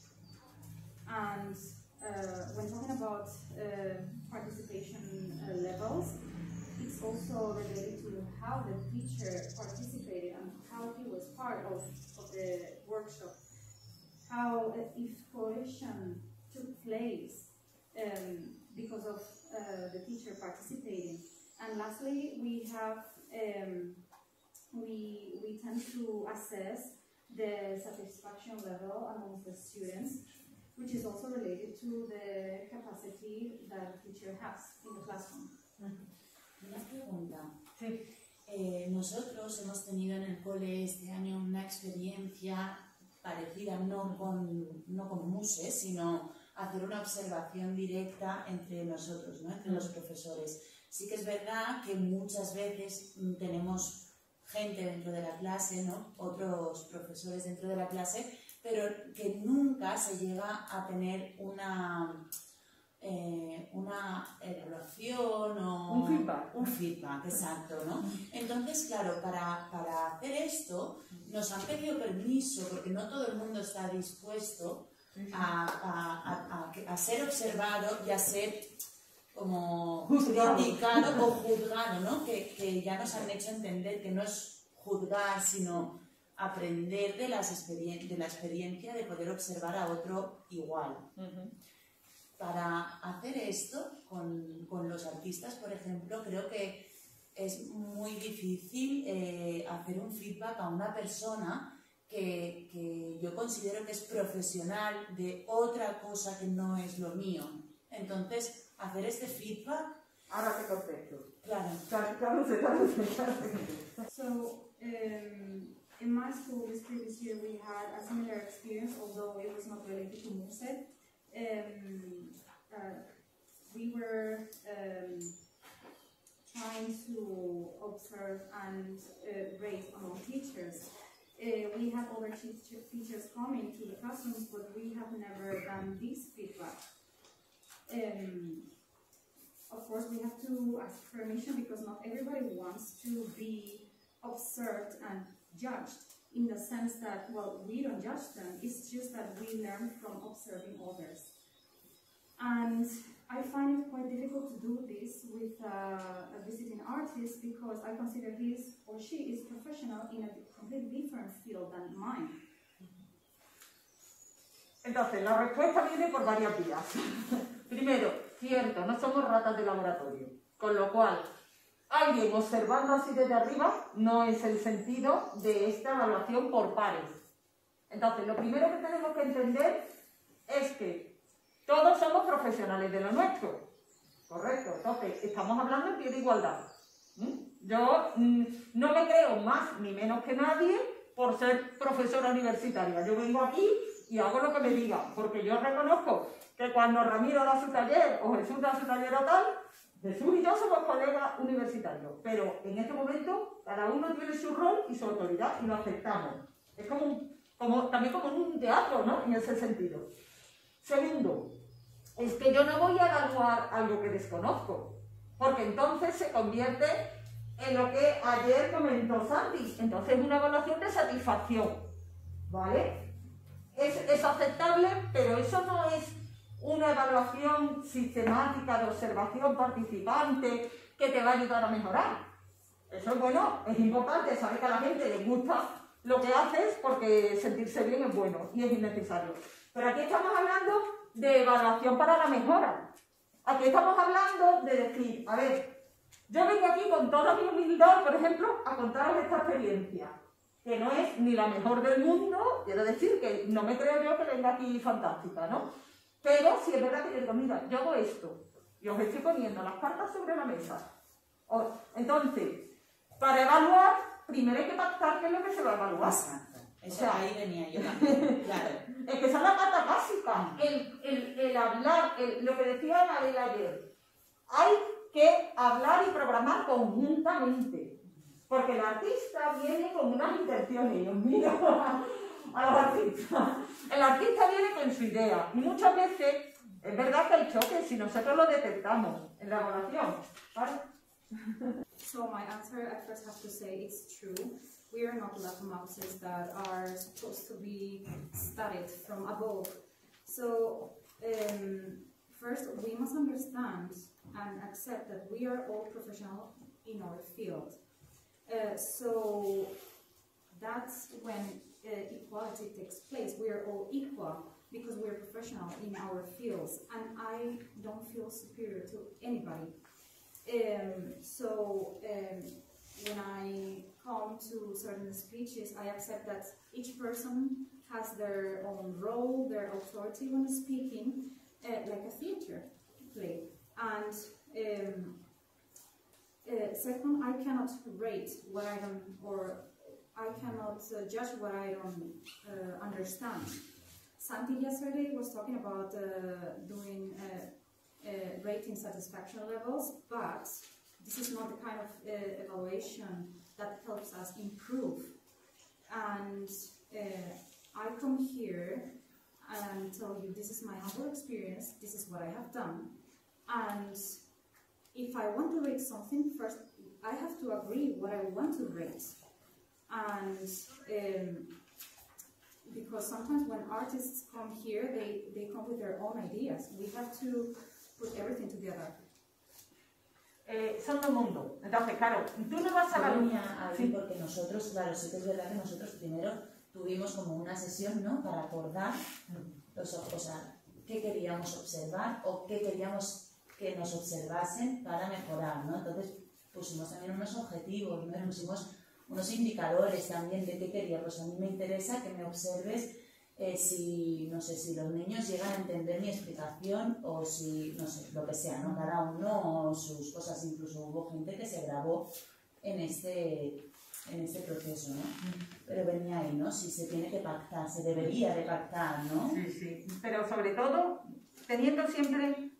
And uh, when talking about uh, participation uh, levels, it's also related to how the teacher participated and how he was part of, of the workshop. How, uh, if cohesion took place um, because of uh, the teacher participating. And lastly, we have um, we we tend to assess the satisfaction level amongst the students, which is also related to the capacity that the teacher has in the classroom. Una pregunta. Sí. Eh, nosotros hemos tenido en el cole este año una experiencia parecida, no con, no con MUSE, sino hacer una observación directa entre nosotros, ¿no? Entre los profesores. Sí que es verdad que muchas veces tenemos gente dentro de la clase, ¿no? Otros profesores dentro de la clase, pero que nunca se llega a tener una, eh, una evaluación o un feedback. Un feedback, exacto, ¿no? Entonces, claro, para, para hacer esto nos han pedido permiso porque no todo el mundo está dispuesto a, a, a, a ser observado y a ser como juzgado. criticado o juzgado, ¿no? Que, que ya nos han hecho entender que no es juzgar, sino aprender de, las experien de la experiencia de poder observar a otro igual. Uh-huh. Para hacer esto con, con los artistas, por ejemplo, creo que es muy difícil eh, hacer un feedback a una persona que, que yo considero que es profesional de otra cosa que no es lo mío. Entonces, hacer este feedback... Ahora te contesto. Claro. Claro, claro, claro. So, um, in my school this previous year we had a similar experience, although it was not related to MUSE. Um, uh, we were um, trying to observe and uh, rate among teachers. Uh, we have other teacher, teachers coming to the classrooms, but we have never done this feedback. Um, of course, we have to ask permission because not everybody wants to be observed and judged, in the sense that, well, we don't judge them, it's just that we learn from observing others. And I find it quite difficult to do this with uh, a visiting artist because I consider he or she is professional in a completely different field than mine. Entonces, la respuesta viene por varias vías. Primero, cierto, no somos ratas de laboratorio, con lo cual, alguien observando así desde arriba no es el sentido de esta evaluación por pares. Entonces, lo primero que tenemos que entender es que todos somos profesionales de lo nuestro, ¿correcto? Entonces, estamos hablando en pie de igualdad. ¿Mm? Yo mm, no me creo más ni menos que nadie por ser profesora universitaria. Yo vengo aquí y hago lo que me digan, porque yo reconozco que cuando Ramiro da su taller o Jesús da su taller o tal, Jesús y yo somos colegas universitarios, pero en este momento cada uno tiene su rol y su autoridad y lo aceptamos. Es como, un, como también como en un teatro, ¿no? En ese sentido. Segundo, es que yo no voy a evaluar algo que desconozco, porque entonces se convierte en lo que ayer comentó Santi, entonces es una evaluación de satisfacción, ¿vale? Es, es aceptable, pero eso no es una evaluación sistemática de observación participante que te va a ayudar a mejorar. Eso es bueno, es importante saber que a la gente le gusta lo que haces porque sentirse bien es bueno y es innecesario. Pero aquí estamos hablando de evaluación para la mejora. Aquí estamos hablando de decir, a ver, yo vengo aquí con toda mi humildad, por ejemplo, a contaros esta experiencia, que no es ni la mejor del mundo, quiero decir que no me creo yo que venga aquí fantástica, ¿no? Pero sí es verdad que yo digo, mira, yo hago esto, y os estoy poniendo las cartas sobre la mesa. Entonces, para evaluar, primero hay que pactar qué es lo que se va a evaluar. Exacto. Eso, o sea, ahí venía yo también, claro. Es que esa es la carta básica, el, el, el hablar, el, lo que decía Anabel ayer. Hay que hablar y programar conjuntamente, porque el artista viene con unas intenciones, Dios mío, a los artistas. El artista viene con su idea, y muchas veces es verdad que hay choques si nosotros lo detectamos en la evaluación, ¿vale? So my answer, I first have to say it's true. We are not lab mouses that are supposed to be studied from above. So um, first we must understand and accept that we are all professional in our field. Uh, so that's when uh, equality takes place. We are all equal because we are professional in our fields, and I don't feel superior to anybody. Um, so um, when I come to certain speeches, I accept that each person has their own role, their authority when speaking, uh, like a theater play. And um, uh, second, I cannot rate what I don't, or I cannot uh, judge what I don't uh, understand. Santi yesterday was talking about uh, doing uh, uh, rating satisfaction levels, but this is not the kind of uh, evaluation that helps us improve. And uh, I come here and tell you this is my humble experience, this is what I have done. And if I want to rate something, first I have to agree what I want to rate. And um, because sometimes when artists come here, they, they come with their own ideas. We have to put everything together. Eh, son dos mundos. Entonces, claro, tú no vas a Yo evaluar. venía ahí porque nosotros, claro, sí que es verdad que nosotros primero tuvimos como una sesión, ¿no? Para acordar los, o sea, qué queríamos observar o qué queríamos que nos observasen para mejorar, ¿no? Entonces pusimos también unos objetivos, ¿no? Pusimos unos indicadores también de qué quería. Pues a mí me interesa que me observes eh, si, no sé, si los niños llegan a entender mi explicación o si, no sé, lo que sea, ¿no? Cada uno sus cosas. Incluso hubo gente que se grabó en este, en este proceso, ¿no? Pero venía ahí, ¿no? Si se tiene que pactar, se debería de pactar, ¿no? Sí, sí. Pero sobre todo, teniendo siempre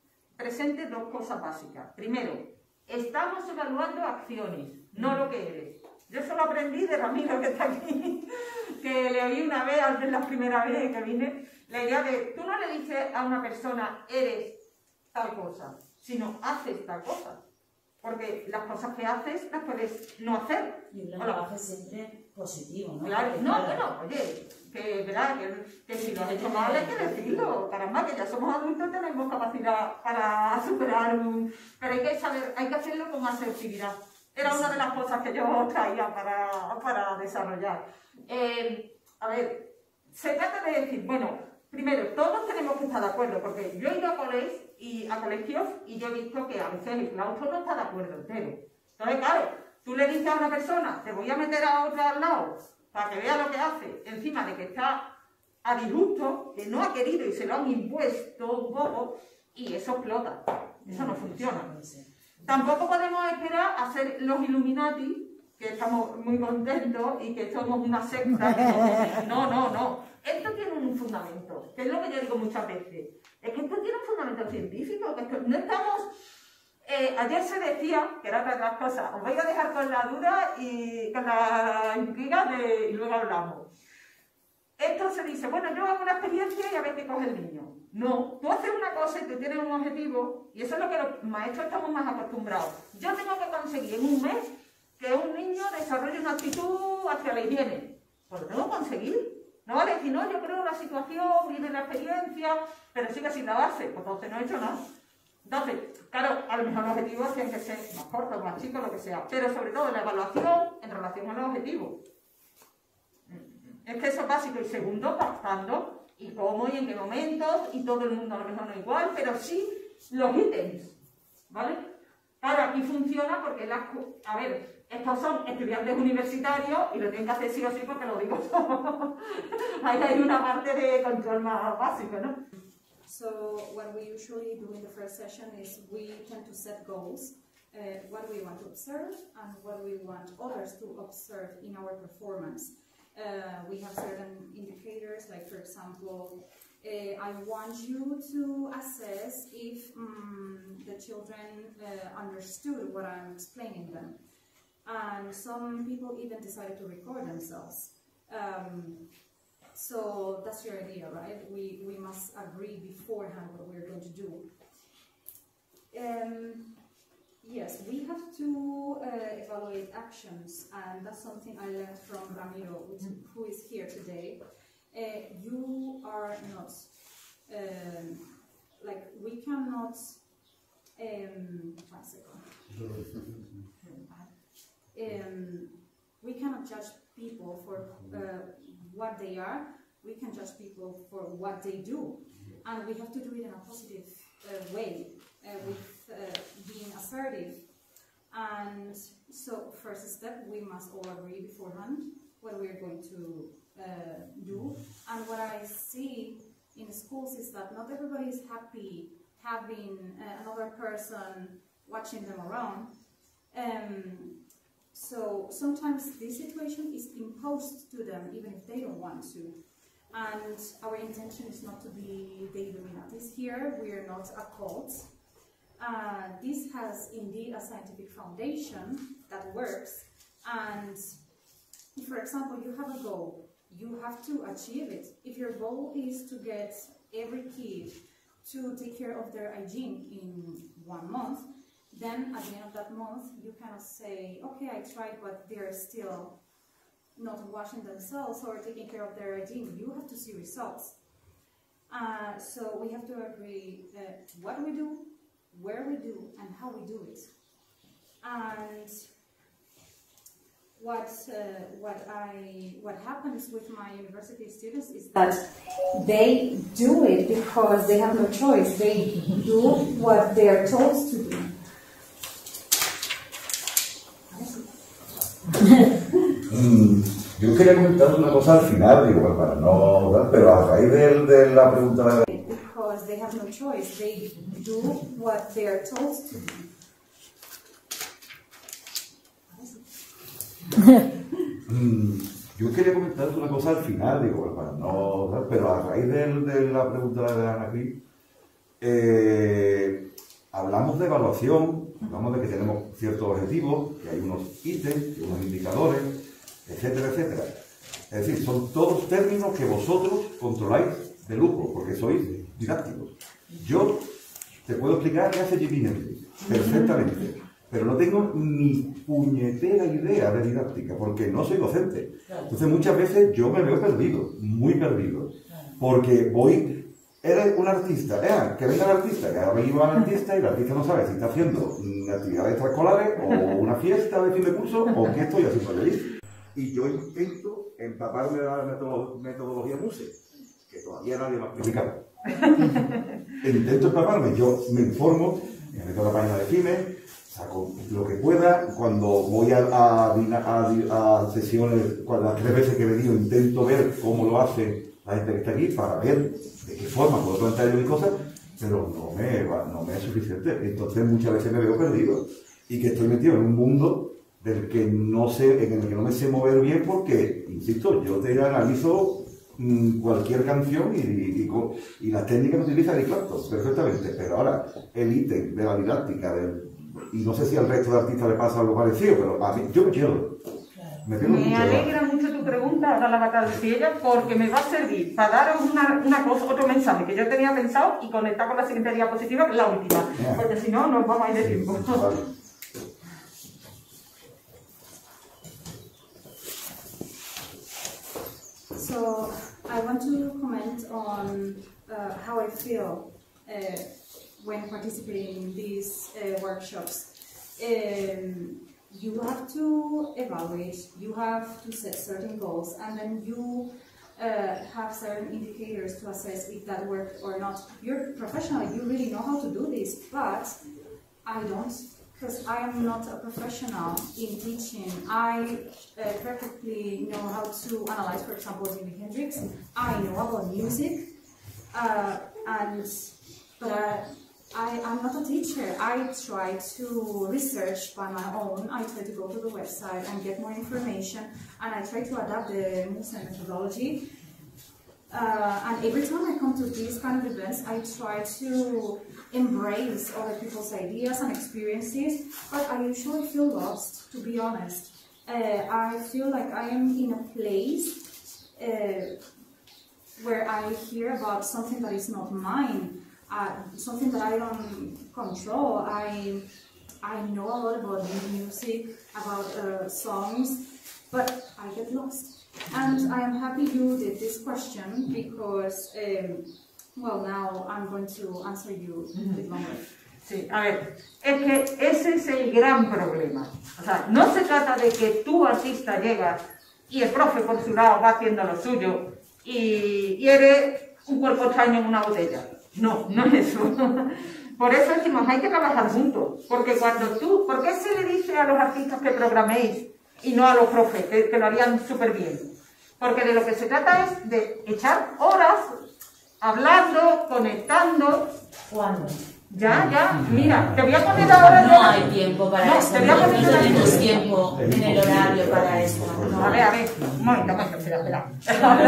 presente dos cosas básicas. Primero, estamos evaluando acciones, no lo que eres. Yo eso lo aprendí del amigo que está aquí, que le oí una vez, antes la primera vez que vine, la idea de, tú no le dices a una persona, eres tal cosa, sino haces tal cosa. Porque las cosas que haces las puedes no hacer. Y un lenguaje siempre positivo, ¿no? Claro, Porque, no, claro, bueno, oye, que, ¿verdad? Que, que si lo has hecho mal hay que decirlo. Caramba, que ya somos adultos, tenemos capacidad para superar un... Pero hay que saber, hay que hacerlo con asertividad. Era una de las cosas que yo traía para, para desarrollar. Eh, a ver, se trata de decir, bueno, primero, todos tenemos que estar de acuerdo, porque yo he ido a colegios y, a colegios y yo he visto que a veces el claustro no está de acuerdo entero. Entonces, claro, tú le dices a una persona, te voy a meter a otra al lado para que vea lo que hace, encima de que está a disgusto, que no ha querido y se lo han impuesto un poco, y eso explota. Eso no funciona. Tampoco podemos esperar a ser los Illuminati, que estamos muy contentos y que somos una secta. No, no, no. Esto tiene un fundamento, que es lo que yo digo muchas veces. Es que esto tiene un fundamento científico, que esto, no estamos... Eh, ayer se decía, que era otra de las cosas, os voy a dejar con la duda y con la intriga de, y luego hablamos. Esto se dice, bueno, yo hago una experiencia y a ver qué coge el niño. No, tú haces una cosa y tú tienes un objetivo, y eso es lo que los maestros estamos más acostumbrados. Yo tengo que conseguir en un mes que un niño desarrolle una actitud hacia la higiene. Pues lo tengo que conseguir. No vale decir, no, yo creo la situación, vive la experiencia, pero sigue sin la base, pues entonces no he hecho nada. Entonces, claro, a lo mejor los objetivos tienen que ser más cortos, más chicos, lo que sea, pero sobre todo la evaluación en relación a los objetivos. Es que eso es básico. Y segundo, pactando, y cómo y en qué momentos, y todo el mundo a lo mejor no igual, pero sí los ítems, ¿vale? Claro, aquí funciona porque, las, a ver, estos son estudiantes universitarios y lo tienen que hacer sí o sí porque lo digo yo. Ahí hay una parte de control más básico, ¿no? So what we usually do in the first session is we tend to set goals, uh, what we want to observe and what we want others to observe in our performance. Uh, we have certain indicators, like for example, uh, I want you to assess if um, the children uh, understood what I'm explaining them. And some people even decided to record themselves. Um, so that's your idea, right? We, we must agree beforehand what we're going to do. Um, yes, we have to uh, evaluate actions, and that's something I learned from Ramiro, which, who is here today. Uh, you are not, um, like, we cannot, um, one second. Um, we cannot judge people for uh, what they are. We can judge people for what they do, and we have to do it in a positive uh, way, uh, with uh, being assertive. And so, first step, we must all agree beforehand what we are going to uh, do. And what I see in schools is that not everybody is happy having uh, another person watching them around. Um, So sometimes this situation is imposed to them even if they don't want to. And our intention is not to be the Illuminatis here. We are not a cult. Uh, this has indeed a scientific foundation that works. And if, for example, you have a goal, you have to achieve it. If your goal is to get every kid to take care of their hygiene in one month, then at the end of that month, you cannot say, okay, I tried, but they're still not washing themselves or taking care of their hygiene. You have to see results. Uh, so we have to agree uh, what we do, where we do, and how we do it. And what uh, what I what happens with my university students is that they do it because they have no choice. They do what they are told to do. Mm, yo quería comentar una cosa al final, digo, para no, pero a raíz de, de la pregunta de... Because they have no choice, they do what they are told to do. Mm, yo quería comentar una cosa al final, digo, para no, pero a raíz de, de la pregunta de Ana Cris, eh, hablamos de evaluación, hablamos de que tenemos ciertos objetivos, que hay unos ítems, unos indicadores, etcétera, etcétera. Es decir, son todos términos que vosotros controláis de lujo, porque sois didácticos. Yo te puedo explicar qué hace Jimi Hendrix, perfectamente, pero no tengo ni puñetera idea de didáctica, porque no soy docente. Entonces muchas veces yo me veo perdido, muy perdido, porque voy, eres un artista, eh, que venga el artista, que ahora iba al artista y el artista no sabe si está haciendo actividades extraescolares o una fiesta de fin de curso o qué estoy haciendo allí. Y yo intento empaparme de la metodología MUSE, que todavía nadie me ha explicado. Intento empaparme, yo me informo, me meto a la página de FIME, saco lo que pueda. Cuando voy a, a, a, a sesiones, cuando las tres veces que he venido, intento ver cómo lo hace la gente que está aquí para ver de qué forma puedo plantear yo mis cosas, pero no me, no me es suficiente. Entonces muchas veces me veo perdido y que estoy metido en un mundo del que no sé, en el que no me sé mover bien, porque, insisto, yo te analizo mmm, cualquier canción y, y, y, y las técnicas que utiliza Eric Clapton perfectamente, pero ahora el ítem de la didáctica, del, y no sé si al resto de artistas le pasa algo parecido, pero a mí, yo me quiero. Me, me mucho, alegra ¿verdad? mucho tu pregunta, ahora la va a decir ella, porque me va a servir para daros una, una cosa, otro mensaje que yo tenía pensado y conectar con la siguiente diapositiva, que es la última, yeah. porque si no, nos vamos a ir de tiempo. Vale. So I want to comment on uh, how I feel uh, when participating in these uh, workshops. Um, you have to evaluate, you have to set certain goals, and then you uh, have certain indicators to assess if that worked or not. You're professional, you really know how to do this, but I don't. Because I am not a professional in teaching. I uh, perfectly know how to analyze, for example, Jimi Hendrix. I know about music, uh, and but uh, I am not a teacher. I try to research by my own. I try to go to the website and get more information, and I try to adapt the MUSE methodology. Uh, and every time I come to these kind of events, I try to embrace other people's ideas and experiences, but I usually feel lost, to be honest. Uh, I feel like I am in a place uh, where I hear about something that is not mine, uh, something that I don't control. I, I know a lot about music, about uh, songs, but I get lost. And I am happy you did this question because, um, well, now I'm going to answer you a bit longer. Sí, a ver, es que ese es el gran problema. O sea, no se trata de que tú, artista, llegas y el profe por su lado va haciendo lo suyo y, y eres un cuerpo extraño en una botella. No, no es eso. Por eso decimos, hay que trabajar juntos. Porque cuando tú, ¿por qué se le dice a los artistas que programéis y no a los profes, que, que lo harían súper bien? Porque de lo que se trata es de echar horas hablando, conectando. ¿Cuándo? Ya, ya, mira, te voy a poner ahora... No, no hay tiempo para no, eso, te voy a poner no tenemos tiempo en el horario para eso. No, a ver, a ver, un momento, un momento, espera, espera.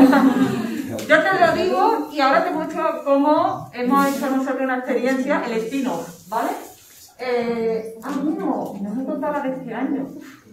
Yo te lo digo y ahora te muestro cómo hemos hecho nosotros una experiencia, el spin-off, ¿vale? Eh, ah, no, no he contado la de este año.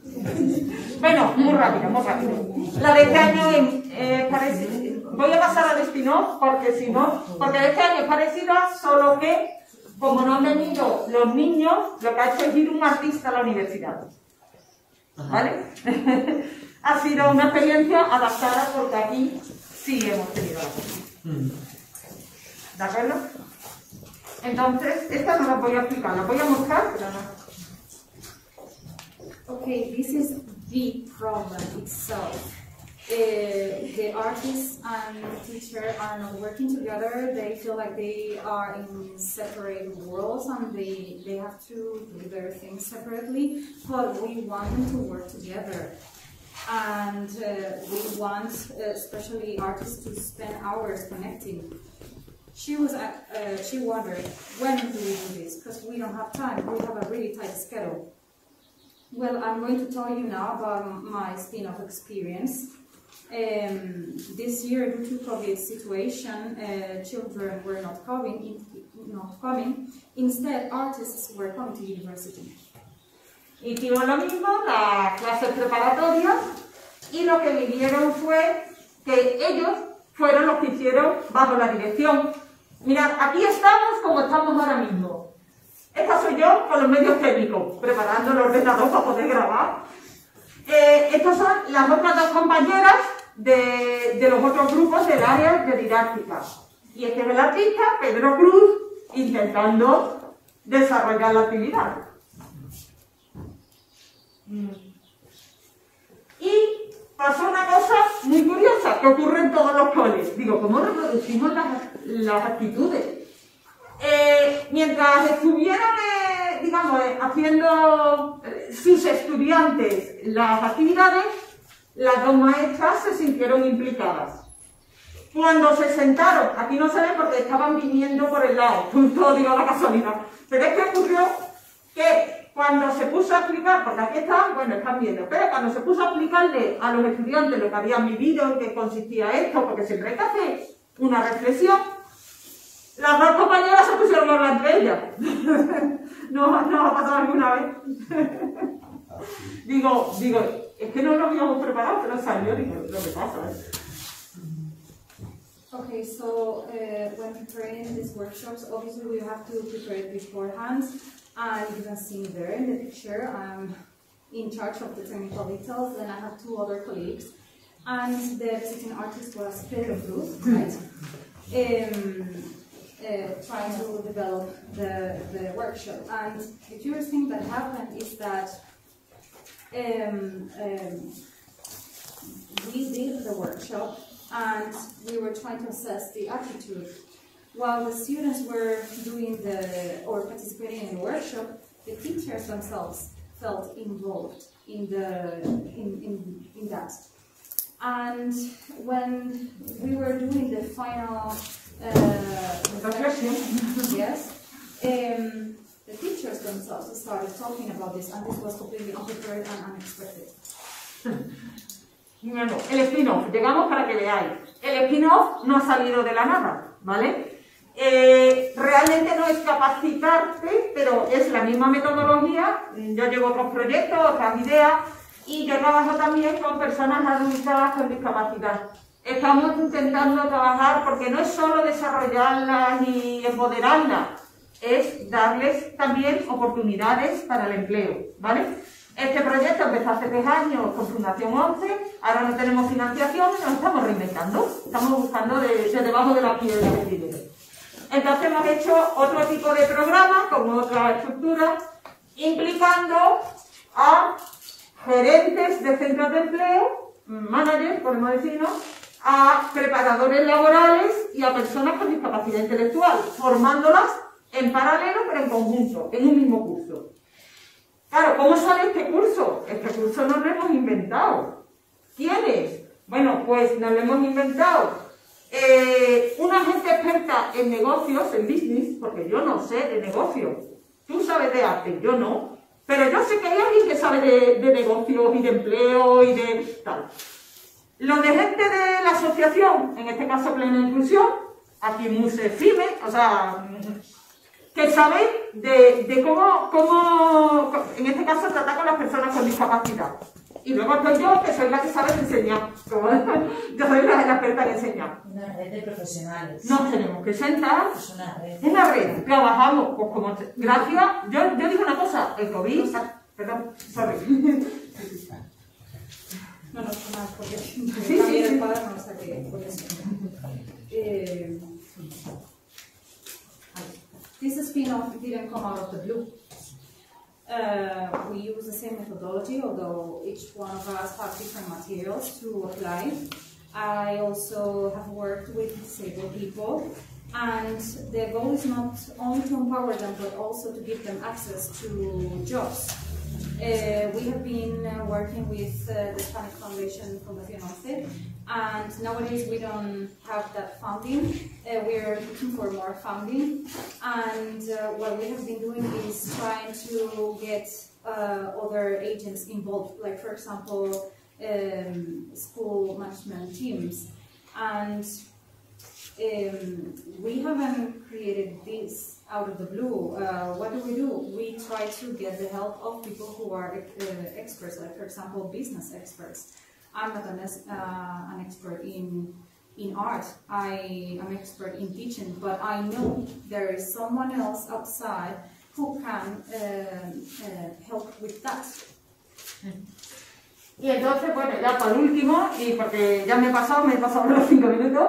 Bueno, muy rápido, muy rápido. La de este año es parecida. Voy a pasar al spin-off porque si no, porque de este año es parecida, solo que como no han venido los niños, lo que ha hecho es ir un artista a la universidad. ¿Vale? Ha sido una experiencia adaptada porque aquí sí hemos tenido la cosa. ¿De acuerdo? Entonces, esta no la voy a explicar, la voy a mostrar, pero no. Okay, this is the problem itself. Uh, the artist and teacher are not working together. They feel like they are in separate worlds and they, they have to do their things separately, but we want them to work together. And uh, we want, uh, especially artists, to spend hours connecting. She was, uh, uh, she wondered, when do we do this? Because we don't have time. We have a really tight schedule. Well, I'm going to tell you now about my spin-off experience. Um, this year, due to COVID situation, uh, children were not coming, not coming. Instead, artists were coming to university. Hicimos lo mismo, las clases preparatorias, y lo que vivieron fue que ellos fueron los que hicieron bajo la dirección. Mirad, aquí estamos como estamos ahora mismo. Esta soy yo con los medios técnicos, preparando el ordenador para poder grabar. Eh, estas son las otras dos compañeras de, de los otros grupos del área de didáctica. Y este es el artista, Pedro Cruz, intentando desarrollar la actividad. Y pasó una cosa muy curiosa que ocurre en todos los coles. Digo, ¿cómo reproducimos las, las actitudes? Eh, mientras estuvieron, eh, digamos, eh, haciendo eh, sus estudiantes las actividades, las dos maestras se sintieron implicadas. Cuando se sentaron, aquí no se ve porque estaban viniendo por el lado, todo digo la casualidad, pero es que ocurrió que cuando se puso a explicar, porque aquí están, bueno, están viendo, pero cuando se puso a explicarle a los estudiantes lo que habían vivido, en qué consistía esto, porque siempre hay que hacer una reflexión, las dos compañeras se pusieron a hablar entre ellas. ¿No, no ha pasado alguna vez? digo, digo, es que no lo habíamos preparado, pero salió, digo, lo que pasa es. Okay, so uh, when preparing these workshops, obviously we have to prepare it beforehand, and you can see there in the picture, I'm in charge of the technical details, then I have two other colleagues, and the visiting artist was Pedro Cruz, right? Um, uh, trying to develop the, the workshop, and the curious thing that happened is that um, um, we did the workshop, and we were trying to assess the attitude. While the students were doing the, or participating in the workshop, the teachers themselves felt involved in, the, in, in, in that. And when we were doing the final uh, reflection, yes, um, the teachers themselves started talking about this, and this was completely unprepared and unexpected. Bueno, el spin-off, llegamos para que veáis. El spin-off no ha salido de la nada, ¿vale? Eh, realmente no es capacitarte, pero es la misma metodología. Yo llevo otros proyectos, otras ideas, y yo trabajo también con personas adultas con discapacidad. Estamos intentando trabajar porque no es solo desarrollarlas y empoderarlas, es darles también oportunidades para el empleo, ¿vale? Este proyecto empezó hace tres años con Fundación once, ahora no tenemos financiación y nos estamos reinventando, estamos buscando de, de debajo de la piedra el dinero. Entonces hemos hecho otro tipo de programa con otra estructura, implicando a gerentes de centros de empleo, managers, podemos decirlo, a preparadores laborales y a personas con discapacidad intelectual, formándolas en paralelo pero en conjunto, en un mismo curso. Claro, ¿cómo sale este curso? Este curso nos lo hemos inventado. ¿Quiénes? Bueno, pues nos lo hemos inventado eh, una gente experta en negocios, en business, porque yo no sé de negocios. Tú sabes de arte, yo no. Pero yo sé que hay alguien que sabe de, de negocios y de empleo y de tal. Los de gente de la asociación, en este caso Plena Inclusión, aquí Muse Fime, o sea, que saben de, de cómo, cómo, en este caso, tratar con las personas con discapacidad. Y luego estoy yo, que soy la que sabe enseñar. Como, yo soy la, la experta en enseñar. Una red de profesionales. Nos tenemos que sentar. Es una red. Una red. Trabajamos, pues como, gracias, yo, yo digo una cosa, el COVID, perdón, sorry. No, no, más, porque sí, sí, sí, el sí. cuaderno, o sea que por eso. Eh, this spin-off didn't come out of the blue. Uh, we use the same methodology, although each one of us have different materials to apply. I also have worked with disabled people, and the goal is not only to empower them, but also to give them access to jobs. Uh, we have been uh, working with uh, the Spanish Foundation Fundación once, and nowadays we don't have that funding. Uh, we are looking for more funding, and uh, what we have been doing is trying to get uh, other agents involved, like for example, um, school management teams. And um, we haven't created this out of the blue. Uh, what do we do? We try to get the help of people who are uh, experts, like for example, business experts. I'm not an, uh, an expert in in art. I am expert in teaching, but I know there is someone else outside who can uh, uh, help with that. Y entonces, bueno, ya por último, y porque ya me he pasado, me he pasado los cinco minutos,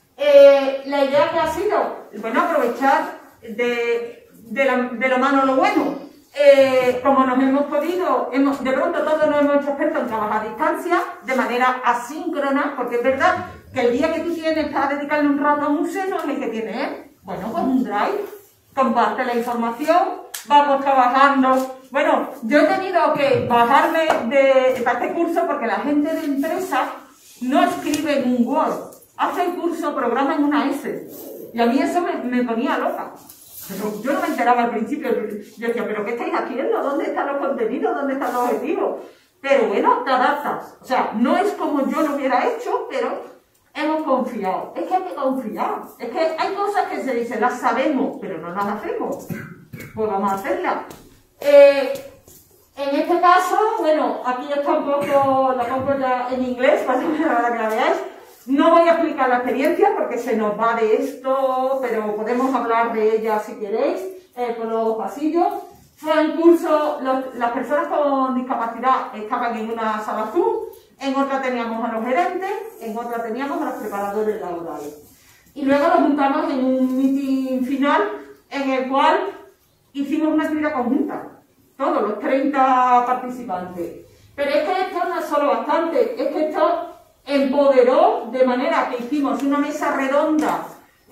eh, la idea que ha sido, bueno, aprovechar de, de, la, de lo malo lo bueno. Eh, como nos hemos podido, hemos, de pronto todos nos hemos hecho expertos en trabajar a distancia, de manera asíncrona, porque es verdad que el día que tú tienes para dedicarle un rato a un seno es el que tiene él. Bueno, pues un drive, comparte la información, vamos trabajando. Bueno, yo he tenido que bajarme de, para este curso porque la gente de empresa no escribe en un Word, hace el curso, programa en una S. Y a mí eso me, me ponía loca. Pero yo no me enteraba al principio. Yo decía, ¿pero qué estáis haciendo? ¿Dónde están los contenidos? ¿Dónde están los objetivos? Pero bueno, te adaptas. O sea, no es como yo lo hubiera hecho, pero hemos confiado. Es que hay que confiar. Es que hay cosas que se dicen, las sabemos, pero no las hacemos. Pues vamos a hacerlas. Eh, en este caso, bueno, aquí está un poco, la pongo ya en inglés, para que la veáis. No voy a explicar la experiencia porque se nos va de esto, pero podemos hablar de ella si queréis, eh, por los pasillos. Fue un curso, los, las personas con discapacidad estaban en una sala Zoom, en otra teníamos a los gerentes, en otra teníamos a los preparadores laborales. Y luego nos juntamos en un meeting final en el cual hicimos una actividad conjunta, todos los treinta participantes. Pero es que esto no es solo bastante, es que esto empoderó de manera que hicimos una mesa redonda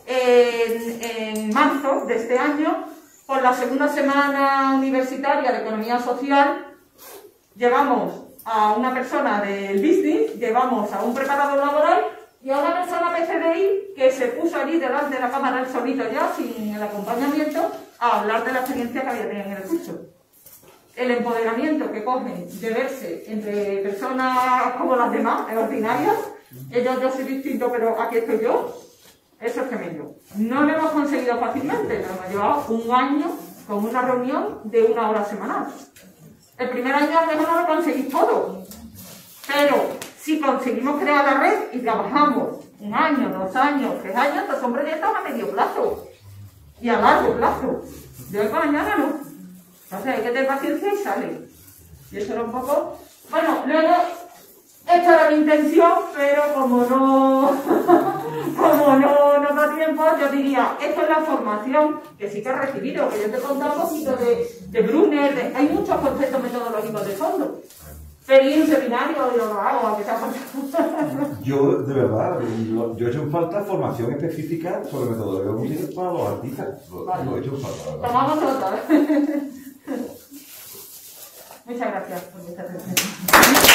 en, en marzo de este año, por la segunda semana universitaria de Economía Social. Llevamos a una persona del business, llevamos a un preparador laboral y a una persona P C D I que se puso allí delante de la cámara el solito ya, sin el acompañamiento, a hablar de la experiencia que había tenido en el curso. El empoderamiento que cogen de verse entre personas como las demás, ordinarias, ellos yo soy distinto, pero aquí estoy yo, eso es tremendo. No lo hemos conseguido fácilmente, nos hemos llevado un año con una reunión de una hora semanal. El primer año a lo mejor no lo conseguís todo, pero si conseguimos crear la red y trabajamos un año, dos años, tres años, estos son proyectos a medio plazo y a largo plazo. De hoy para mañana no. Entonces hay que tener paciencia y sale. Y eso era un poco... Bueno, luego, esta era mi intención, pero como no... como no, no da tiempo, yo diría, esto es la formación que sí que he recibido, que yo te he contado un poquito de, de Brunner, de, hay muchos conceptos metodológicos de fondo. Pedí un seminario y lo hago, aunque sea falta. Yo, de verdad, yo he hecho en falta formación específica sobre metodología musical para los artistas. Lo, vale. Lo he hecho en falta. Tomamos otra vez. Muchas gracias por esta atención.